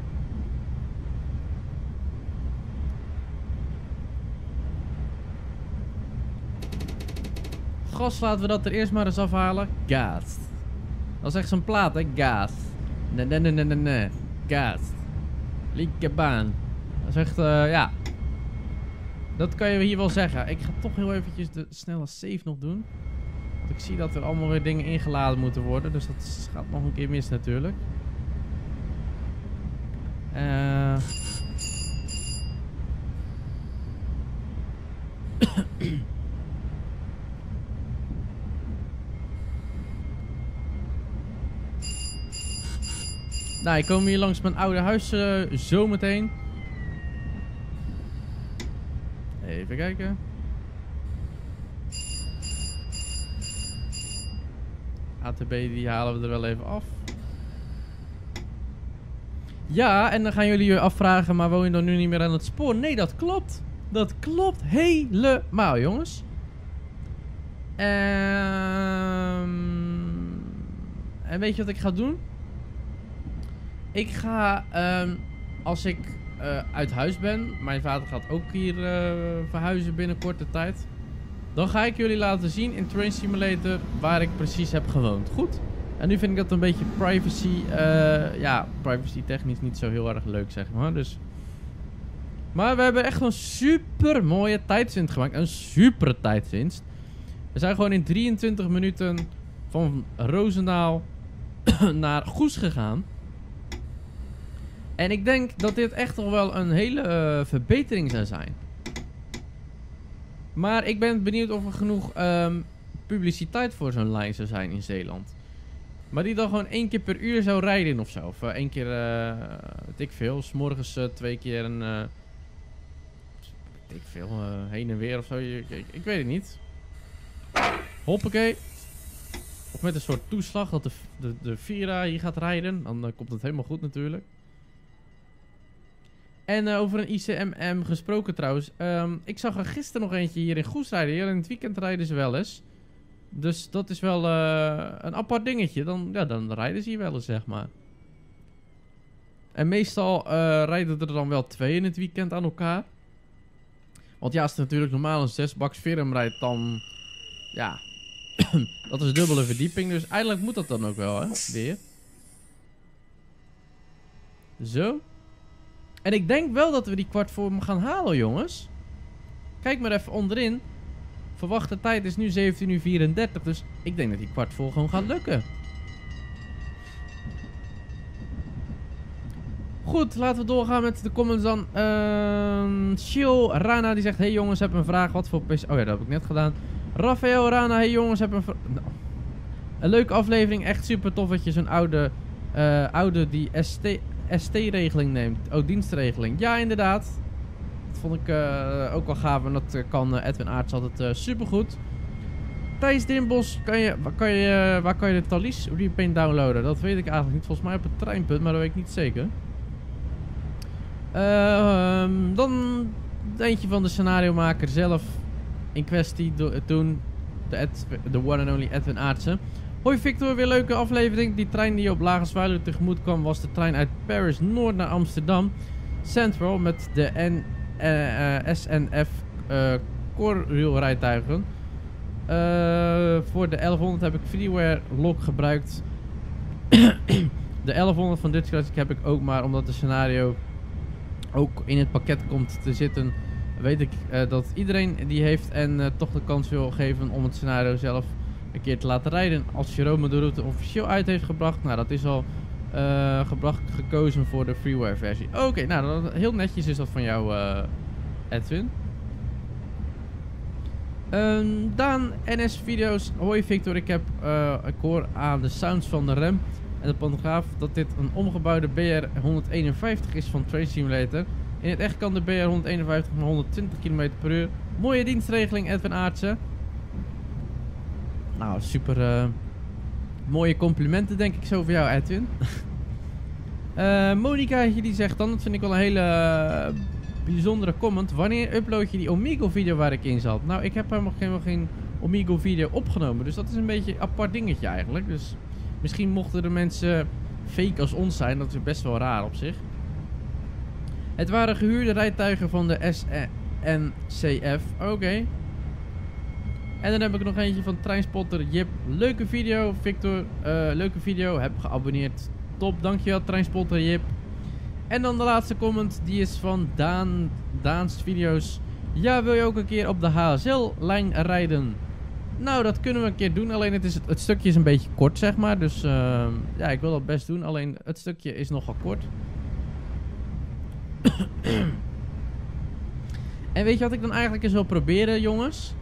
Gas, laten we dat er eerst maar eens afhalen. Gas. Dat is echt zo'n plaat, hè? Gas. Nee, nee, nee, nee, nee, nee. Gas. Linkerbaan. Dat is echt, uh, ja. Dat kan je hier wel zeggen. Ik ga toch heel eventjes de snelle save nog doen. Want ik zie dat er allemaal weer dingen ingeladen moeten worden. Dus dat gaat nog een keer mis natuurlijk. Eh... Nou, ik kom hier langs mijn oude huis uh, zometeen. Even kijken. A T B die halen we er wel even af. Ja, en dan gaan jullie je afvragen, maar woon je dan nu niet meer aan het spoor? Nee, dat klopt. Dat klopt helemaal, jongens. Um, en weet je wat ik ga doen? Ik ga, um, als ik uh, uit huis ben, mijn vader gaat ook hier uh, verhuizen binnen korte tijd. Dan ga ik jullie laten zien in Train Simulator waar ik precies heb gewoond. Goed? En nu vind ik dat een beetje privacy, uh, ja, privacy technisch niet zo heel erg leuk, zeg maar. Dus... Maar we hebben echt een super mooie tijdswinst gemaakt. Een super tijdswinst. We zijn gewoon in drieëntwintig minuten van Roosendaal naar Goes gegaan. En ik denk dat dit echt toch wel een hele uh, verbetering zou zijn. Maar ik ben benieuwd of er genoeg um, publiciteit voor zo'n lijn zou zijn in Zeeland. Maar die dan gewoon één keer per uur zou rijden of zo. Of uh, één keer, uh, weet ik veel, 's morgens uh, twee keer een... Uh, weet ik veel, uh, heen en weer of zo. Ik, ik, ik weet het niet. Hoppakee. Of met een soort toeslag dat de, de, de Vira hier gaat rijden. Dan uh, komt het helemaal goed natuurlijk. En uh, over een I C M M gesproken trouwens. Um, ik zag er gisteren nog eentje hier in Goes rijden. Hier in het weekend rijden ze wel eens. Dus dat is wel uh, een apart dingetje. Dan, ja, dan rijden ze hier wel eens, zeg maar. En meestal uh, rijden er dan wel twee in het weekend aan elkaar. Want ja, als het natuurlijk normaal een zesbaks firm rijdt, dan... Ja, dat is dubbele verdieping. Dus eindelijk moet dat dan ook wel, hè. Weer. Zo. En ik denk wel dat we die kwart voor me gaan halen, jongens. Kijk maar even onderin. Verwachte tijd is nu zeventien uur vierendertig. Dus ik denk dat die kwart voor gewoon gaat lukken. Goed, laten we doorgaan met de comments dan. Uh, Chill Rana die zegt: hey jongens, heb een vraag. Wat voor P C... Oh ja, dat heb ik net gedaan. Rafael Rana, hey jongens, heb een vraag. Nou, een leuke aflevering. Echt super tof dat je zo'n oude, uh, oude die S T-regeling neemt. Oh, dienstregeling. Ja, inderdaad. Dat vond ik uh, ook wel gaaf. En dat uh, kan uh, Edwin Aerts altijd uh, super goed. Thijs Dimbos, kan je, waar, kan je, uh, waar kan je de Thalys Repaint downloaden? Dat weet ik eigenlijk niet. Volgens mij op het treinpunt, maar dat weet ik niet zeker. Uh, dan eentje van de scenariomaker zelf in kwestie toen. De, Ed, de one and only Edwin Aertsen. Hoi Victor, weer leuke aflevering. Die trein die op Lage Zwaluwe tegemoet kwam was de trein uit Paris Noord naar Amsterdam Central met de N, uh, uh, S N F uh, Core rijtuigen. Uh, voor de elfhonderd heb ik freeware lock gebruikt. De elfhonderd van Dutch Classic heb ik ook maar omdat de scenario ook in het pakket komt te zitten. Weet ik uh, dat iedereen die heeft en uh, toch de kans wil geven om het scenario zelf een keer te laten rijden. Als Jerome de route officieel uit heeft gebracht. Nou, dat is al uh, gebracht, gekozen voor de freeware versie. Oké, okay, nou, dat, heel netjes is dat van jou, uh, Edwin. Um, Daan, N S Video's. Hoi Victor, ik heb, uh, ik hoor aan de sounds van de rem en de pantograaf dat dit een omgebouwde B R honderdeenenvijftig is van Train Simulator. In het echt kan de B R honderdeenenvijftig maar honderdtwintig kilometer per uur. Mooie dienstregeling, Edwin Aertsen. Nou, super uh, mooie complimenten denk ik zo voor jou, Edwin. uh, Monica die zegt dan, dat vind ik wel een hele uh, bijzondere comment. Wanneer upload je die Omegle video waar ik in zat? Nou, ik heb helemaal geen, geen Omegle video opgenomen. Dus dat is een beetje een apart dingetje eigenlijk. Dus misschien mochten er mensen fake als ons zijn. Dat is best wel raar op zich. Het waren gehuurde rijtuigen van de S N C F. Oké. Okay. En dan heb ik nog eentje van Treinspotter Jip. Leuke video, Victor. Uh, leuke video. Heb geabonneerd. Top, dankjewel Treinspotter Jip. En dan de laatste comment. Die is van Daan. Daans video's. Ja, wil je ook een keer op de H S L-lijn rijden? Nou, dat kunnen we een keer doen. Alleen het, is, het stukje is een beetje kort, zeg maar. Dus uh, ja, ik wil dat best doen. Alleen het stukje is nogal kort. En weet je wat ik dan eigenlijk eens wil proberen, jongens?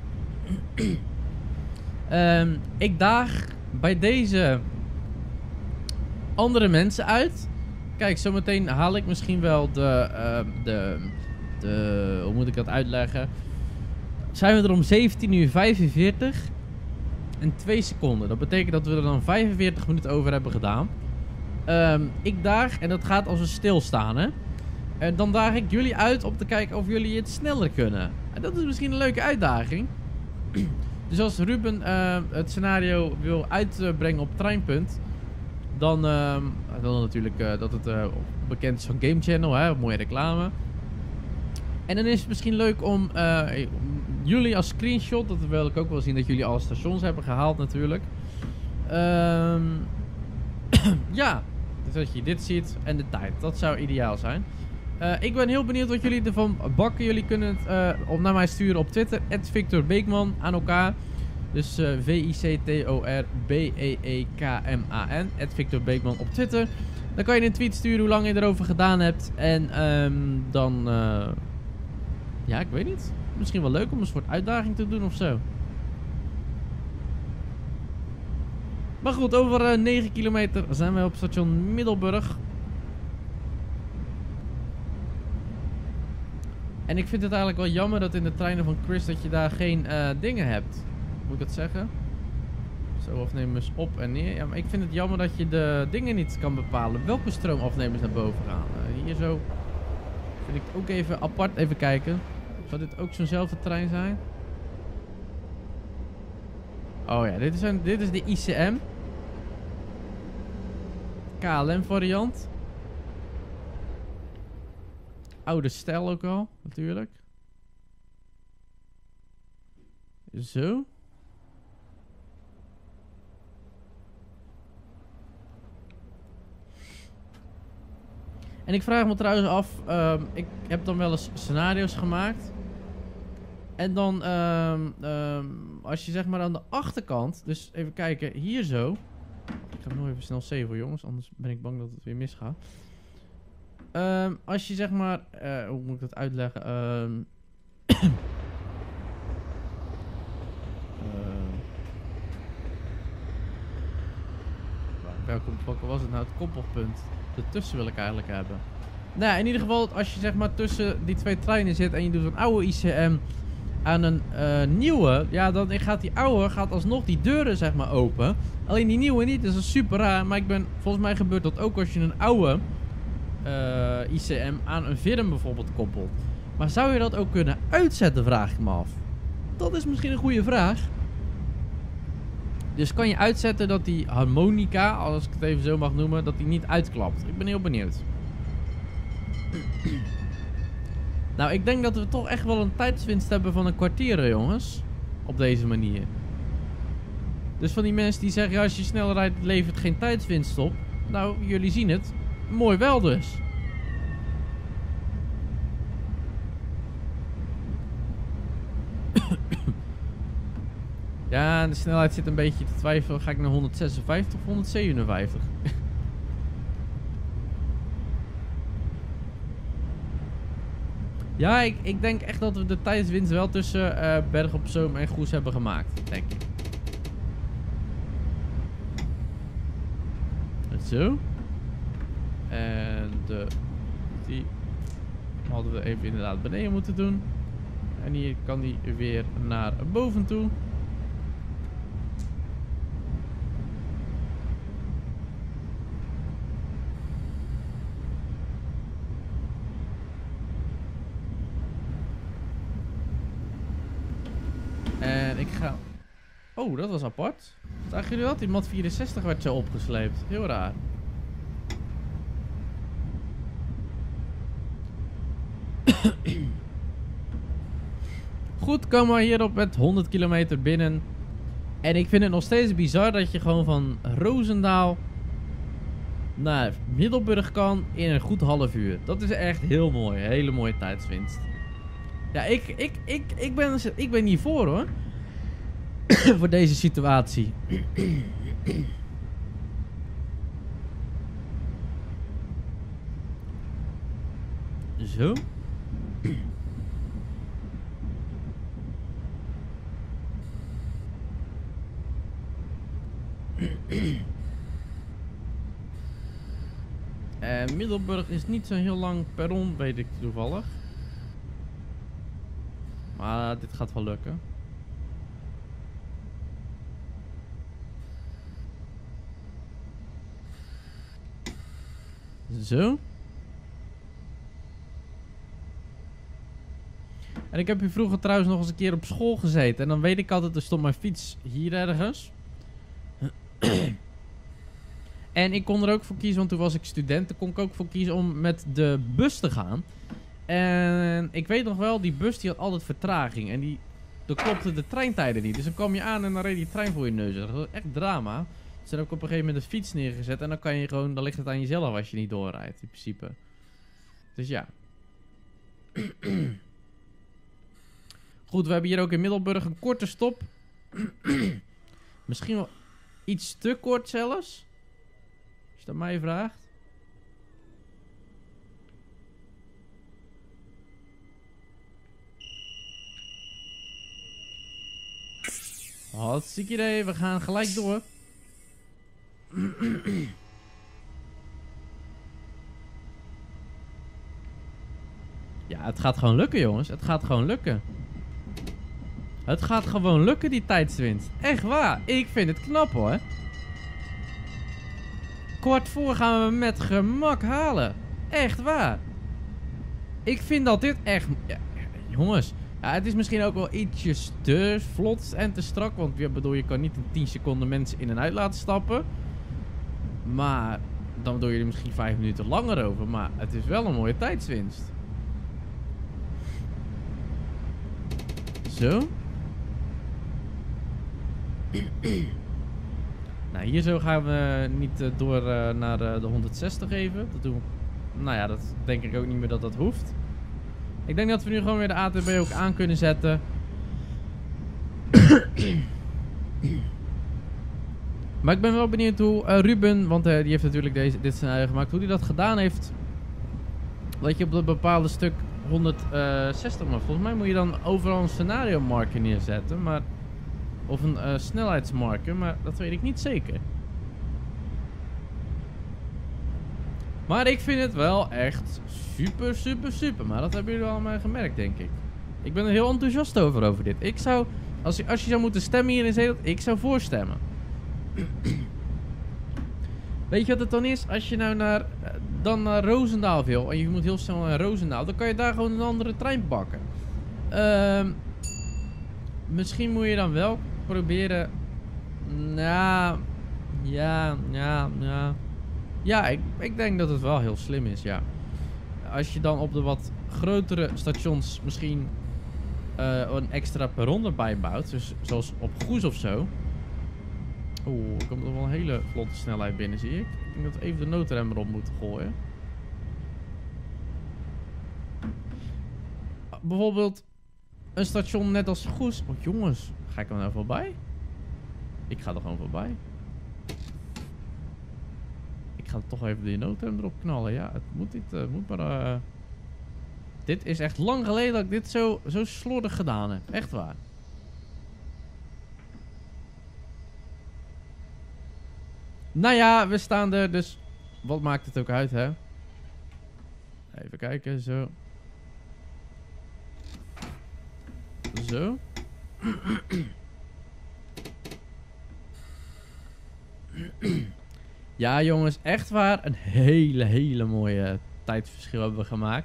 um, ik daag bij deze andere mensen uit. Kijk, zometeen haal ik misschien wel de, uh, de, de... Hoe moet ik dat uitleggen? Zijn we er om zeventien uur vijfenveertig en twee seconden. Dat betekent dat we er dan vijfenveertig minuten over hebben gedaan. Um, ik daag, en dat gaat als we stilstaan, hè. En dan daag ik jullie uit om te kijken of jullie het sneller kunnen. En dat is misschien een leuke uitdaging. Dus als Ruben uh, het scenario wil uitbrengen op Treinpunt, dan, uh, dan natuurlijk uh, dat het uh, bekend is van Game Channel, hè, mooie reclame. En dan is het misschien leuk om uh, jullie als screenshot, dat wil ik ook wel zien dat jullie alle stations hebben gehaald natuurlijk. Um, ja, dus dat je dit ziet en de tijd, dat zou ideaal zijn. Uh, ik ben heel benieuwd wat jullie ervan bakken. Jullie kunnen het uh, op naar mij sturen op Twitter, at Victor Beekman, aan elkaar. Dus uh, V I C T O R B E E K M A N, at Victor Beekman op Twitter. Dan kan je een tweet sturen hoe lang je erover gedaan hebt. En um, dan, uh, ja, ik weet niet. Misschien wel leuk om een soort uitdaging te doen of zo. Maar goed, over uh, negen kilometer zijn we op station Middelburg. En ik vind het eigenlijk wel jammer dat in de treinen van Chris dat je daar geen uh, dingen hebt. Moet ik dat zeggen? Zo, afnemers op en neer. Ja, maar ik vind het jammer dat je de dingen niet kan bepalen. Welke stroomafnemers naar boven gaan. Uh, hier zo vind ik het ook even apart. Even kijken. Zou dit ook zo'nzelfde trein zijn? Oh ja, dit is, een, dit is de I C M. K L M variant. Oude stijl ook al, natuurlijk. Zo. En ik vraag me trouwens af, um, ik heb dan wel eens scenario's gemaakt. En dan, um, um, als je zeg maar aan de achterkant, dus even kijken, hier zo. Ik ga nog even snel saven jongens, anders ben ik bang dat het weer misgaat. Um, als je zeg maar, uh, hoe moet ik dat uitleggen? Um, uh, welke, welke was het nou? Het koppelpunt. Ertussen wil ik eigenlijk hebben. Nou, in ieder geval, als je zeg maar tussen die twee treinen zit en je doet een oude I C M aan een uh, nieuwe, ja, dan gaat die oude gaat alsnog die deuren zeg maar open. Alleen die nieuwe niet, dus dat is super raar. Maar ik ben, volgens mij gebeurt dat ook als je een oude uh, I C M aan een firm bijvoorbeeld koppelt. Maar zou je dat ook kunnen uitzetten, vraag ik me af. Dat is misschien een goede vraag. Dus kan je uitzetten dat die harmonica, als ik het even zo mag noemen, dat die niet uitklapt. Ik ben heel benieuwd. Nou, ik denk dat we toch echt wel een tijdswinst hebben van een kwartier, jongens. Op deze manier. Dus van die mensen die zeggen, ja, als je snel rijdt, levert geen tijdswinst op. Nou, jullie zien het. Mooi wel dus. Ja, de snelheid zit een beetje te twijfelen. Ga ik naar honderdzesenvijftig of honderdzevenenvijftig? Ja, ik, ik denk echt dat we de tijdswinst wel tussen uh, Berg op Zoom en Goes hebben gemaakt. Denk ik. Zo. En de, die hadden we even inderdaad beneden moeten doen. En hier kan die weer naar boven toe. En ik ga... Oh, dat was apart. Zagen jullie dat? Die mat vierenzestig werd zo opgesleept. Heel raar. Goed, komen we hierop met honderd kilometer binnen. En ik vind het nog steeds bizar dat je gewoon van Roosendaal naar Middelburg kan in een goed half uur. Dat is echt heel mooi. Hele mooie tijdswinst. Ja, ik, ik, ik, ik, ben, ik ben hier voor hoor. Voor deze situatie. Zo. En Middelburg is niet zo'n heel lang perron, weet ik toevallig. Maar dit gaat wel lukken. Zo. En ik heb hier vroeger trouwens nog eens een keer op school gezeten. En dan weet ik altijd, er stond mijn fiets hier ergens. En ik kon er ook voor kiezen, want toen was ik student. Daar kon ik ook voor kiezen om met de bus te gaan. En ik weet nog wel, die bus die had altijd vertraging. En die, dan klopte de treintijden niet. Dus dan kwam je aan en dan reed die trein voor je neus. Dat was echt drama. Dus dan heb ik op een gegeven moment de fiets neergezet. En dan kan je gewoon, dan ligt het aan jezelf als je niet doorrijdt, in principe. Dus ja. Goed, we hebben hier ook in Middelburg een korte stop. Misschien wel iets te kort zelfs. Als je dat mij vraagt. Hartstikke idee, we gaan gelijk door. Ja, het gaat gewoon lukken jongens, het gaat gewoon lukken. Het gaat gewoon lukken die tijdswinst. Echt waar, ik vind het knap hoor. Kwart voor gaan we met gemak halen. Echt waar. Ik vind dat dit echt... Ja, jongens, ja, het is misschien ook wel ietsjes te vlot en te strak. Want ja, bedoel, je kan niet in tien seconden mensen in en uit laten stappen. Maar dan doe je er misschien vijf minuten langer over. Maar het is wel een mooie tijdswinst. Zo. Nou, hier zo gaan we niet uh, door uh, naar uh, de honderdzestig even. Dat doen we. Nou ja, dat denk ik ook niet meer dat dat hoeft. Ik denk dat we nu gewoon weer de A T B ook aan kunnen zetten. Maar ik ben wel benieuwd hoe uh, Ruben, want uh, die heeft natuurlijk deze, dit scenario gemaakt, hoe hij dat gedaan heeft. Dat je op dat bepaalde stuk honderdzestig, maar volgens mij moet je dan overal een scenario marker neerzetten. Maar, of een uh, snelheidsmarker, maar dat weet ik niet zeker. Maar ik vind het wel echt super, super, super. Maar dat hebben jullie allemaal gemerkt, denk ik. Ik ben er heel enthousiast over, over dit. Ik zou, als je, als je zou moeten stemmen hier in Zeeland, ik zou voorstemmen. Weet je wat het dan is? Als je nou naar, dan naar Roosendaal wil en je moet heel snel naar Roosendaal, dan kan je daar gewoon een andere trein pakken. Uh, misschien moet je dan wel proberen... Nou, ja, ja, ja... Ja, ik, ik denk dat het wel heel slim is, ja. Als je dan op de wat grotere stations misschien uh, een extra perron erbij bouwt, dus zoals op Goes of zo. Oeh, er komt nog wel een hele vlotte snelheid binnen, zie ik. Ik denk dat we even de noodrem erop moeten gooien. Bijvoorbeeld een station net als Goes. Oh jongens, ga ik er nou voorbij? Ik ga er gewoon voorbij. Ik ga toch even die noodrem erop knallen. Ja, het moet niet, uh, moet maar... Uh... Dit is echt lang geleden dat ik dit zo, zo slordig gedaan heb. Echt waar. Nou ja, we staan er, dus wat maakt het ook uit, hè? Even kijken, zo. Zo. Ja, jongens, echt waar. Een hele, hele mooie tijdverschil hebben we gemaakt.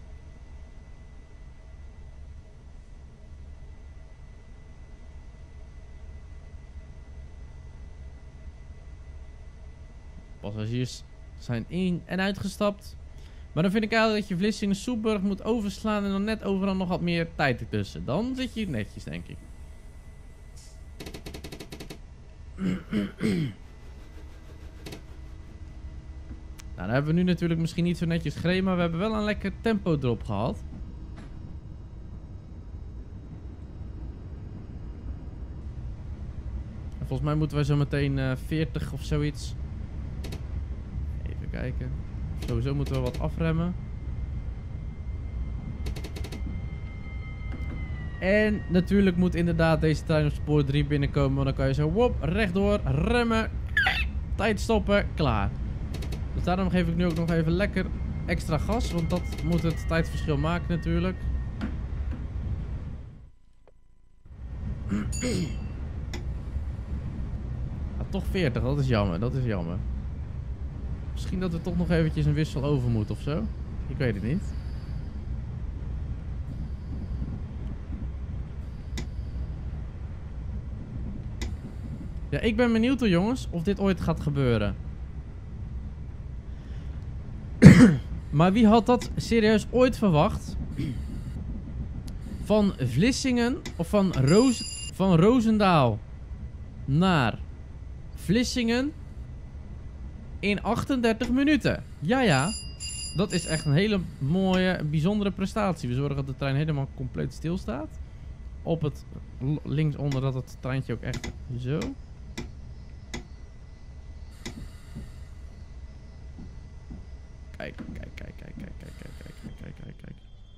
Passagiers zijn in- en uitgestapt. Maar dan vind ik eigenlijk dat je Vlissingen-Soeburg moet overslaan en dan net overal nog wat meer tijd ertussen. Dan zit je netjes, denk ik. Nou, dan hebben we nu natuurlijk misschien niet zo netjes gereden, maar we hebben wel een lekker tempo erop gehad. Volgens mij moeten wij zo meteen uh, veertig of zoiets. Even kijken. Sowieso moeten we wat afremmen. En natuurlijk moet inderdaad deze trein op spoor drie binnenkomen. Want dan kan je zo wop, rechtdoor, remmen, tijd stoppen, klaar. Dus daarom geef ik nu ook nog even lekker extra gas. Want dat moet het tijdverschil maken natuurlijk. Ah, toch veertig, dat is jammer, dat is jammer. Misschien dat we toch nog eventjes een wissel over moeten of zo. Ik weet het niet. Ja, ik ben benieuwd hoor jongens, of dit ooit gaat gebeuren. Maar wie had dat serieus ooit verwacht? Van Vlissingen of van, Roos, van Roosendaal naar Vlissingen in achtendertig minuten. Ja, ja. Dat is echt een hele mooie, bijzondere prestatie. We zorgen dat de trein helemaal compleet stilstaat. Op het linksonder dat het treintje ook echt zo. Kijk, kijk, kijk, kijk, kijk, kijk, kijk, kijk, kijk, kijk, kijk.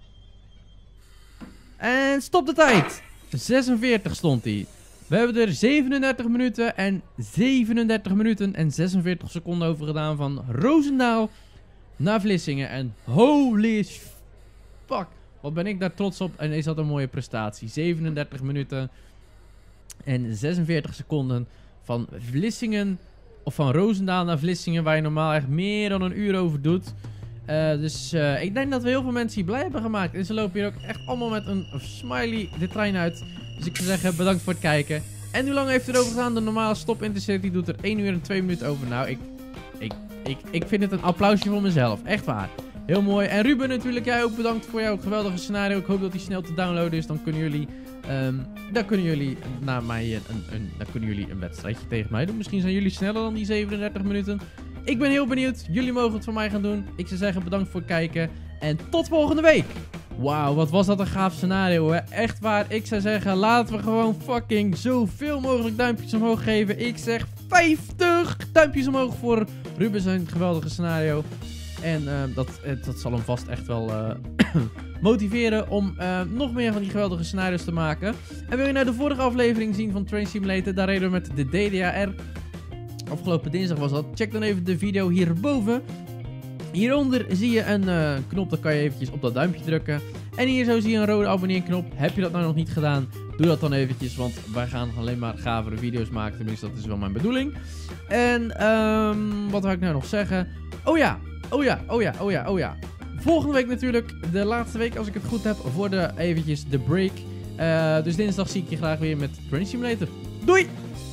En stop de tijd. zesenveertig stond hij. We hebben er zevenendertig minuten en zevenendertig minuten en zesenveertig seconden over gedaan van Roosendaal naar Vlissingen. En holy fuck, wat ben ik daar trots op. En is dat een mooie prestatie. zevenendertig minuten en zesenveertig seconden van Vlissingen, of van Roosendaal naar Vlissingen, waar je normaal echt meer dan een uur over doet. Uh, dus uh, ik denk dat we heel veel mensen hier blij hebben gemaakt. En ze lopen hier ook echt allemaal met een smiley de trein uit. Dus ik zou zeggen, bedankt voor het kijken. En hoe lang heeft het erover gedaan? De normale Stop Intercity doet er één uur en twee minuten over. Nou, ik, ik, ik, ik vind het een applausje voor mezelf. Echt waar. Heel mooi. En Ruben natuurlijk, jij ook bedankt voor jouw geweldige scenario. Ik hoop dat die snel te downloaden is. Dan kunnen jullie, um, dan kunnen jullie naar mij een, een, dan kunnen jullie een wedstrijdje tegen mij doen. Misschien zijn jullie sneller dan die zevenendertig minuten. Ik ben heel benieuwd. Jullie mogen het voor mij gaan doen. Ik zou zeggen, bedankt voor het kijken. En tot volgende week. Wauw, wat was dat een gaaf scenario, hè? Echt waar. Ik zou zeggen, laten we gewoon fucking zoveel mogelijk duimpjes omhoog geven. Ik zeg vijftig duimpjes omhoog voor Ruben zijn geweldige scenario. En uh, dat, dat zal hem vast echt wel uh, motiveren om uh, nog meer van die geweldige scenario's te maken. En wil je nou de vorige aflevering zien van Train Simulator? Daar reden we met de D D A R. Afgelopen dinsdag was dat. Check dan even de video hierboven. Hieronder zie je een uh, knop, dan kan je eventjes op dat duimpje drukken. En hier zo zie je een rode abonneerknop. Heb je dat nou nog niet gedaan? Doe dat dan eventjes, want wij gaan alleen maar gavere video's maken. Tenminste, dat is wel mijn bedoeling. En um, wat wil ik nou nog zeggen? Oh ja, oh ja, oh ja, oh ja, oh ja. Volgende week natuurlijk, de laatste week als ik het goed heb, voor de eventjes de break. Uh, dus dinsdag zie ik je graag weer met Train Simulator. Doei!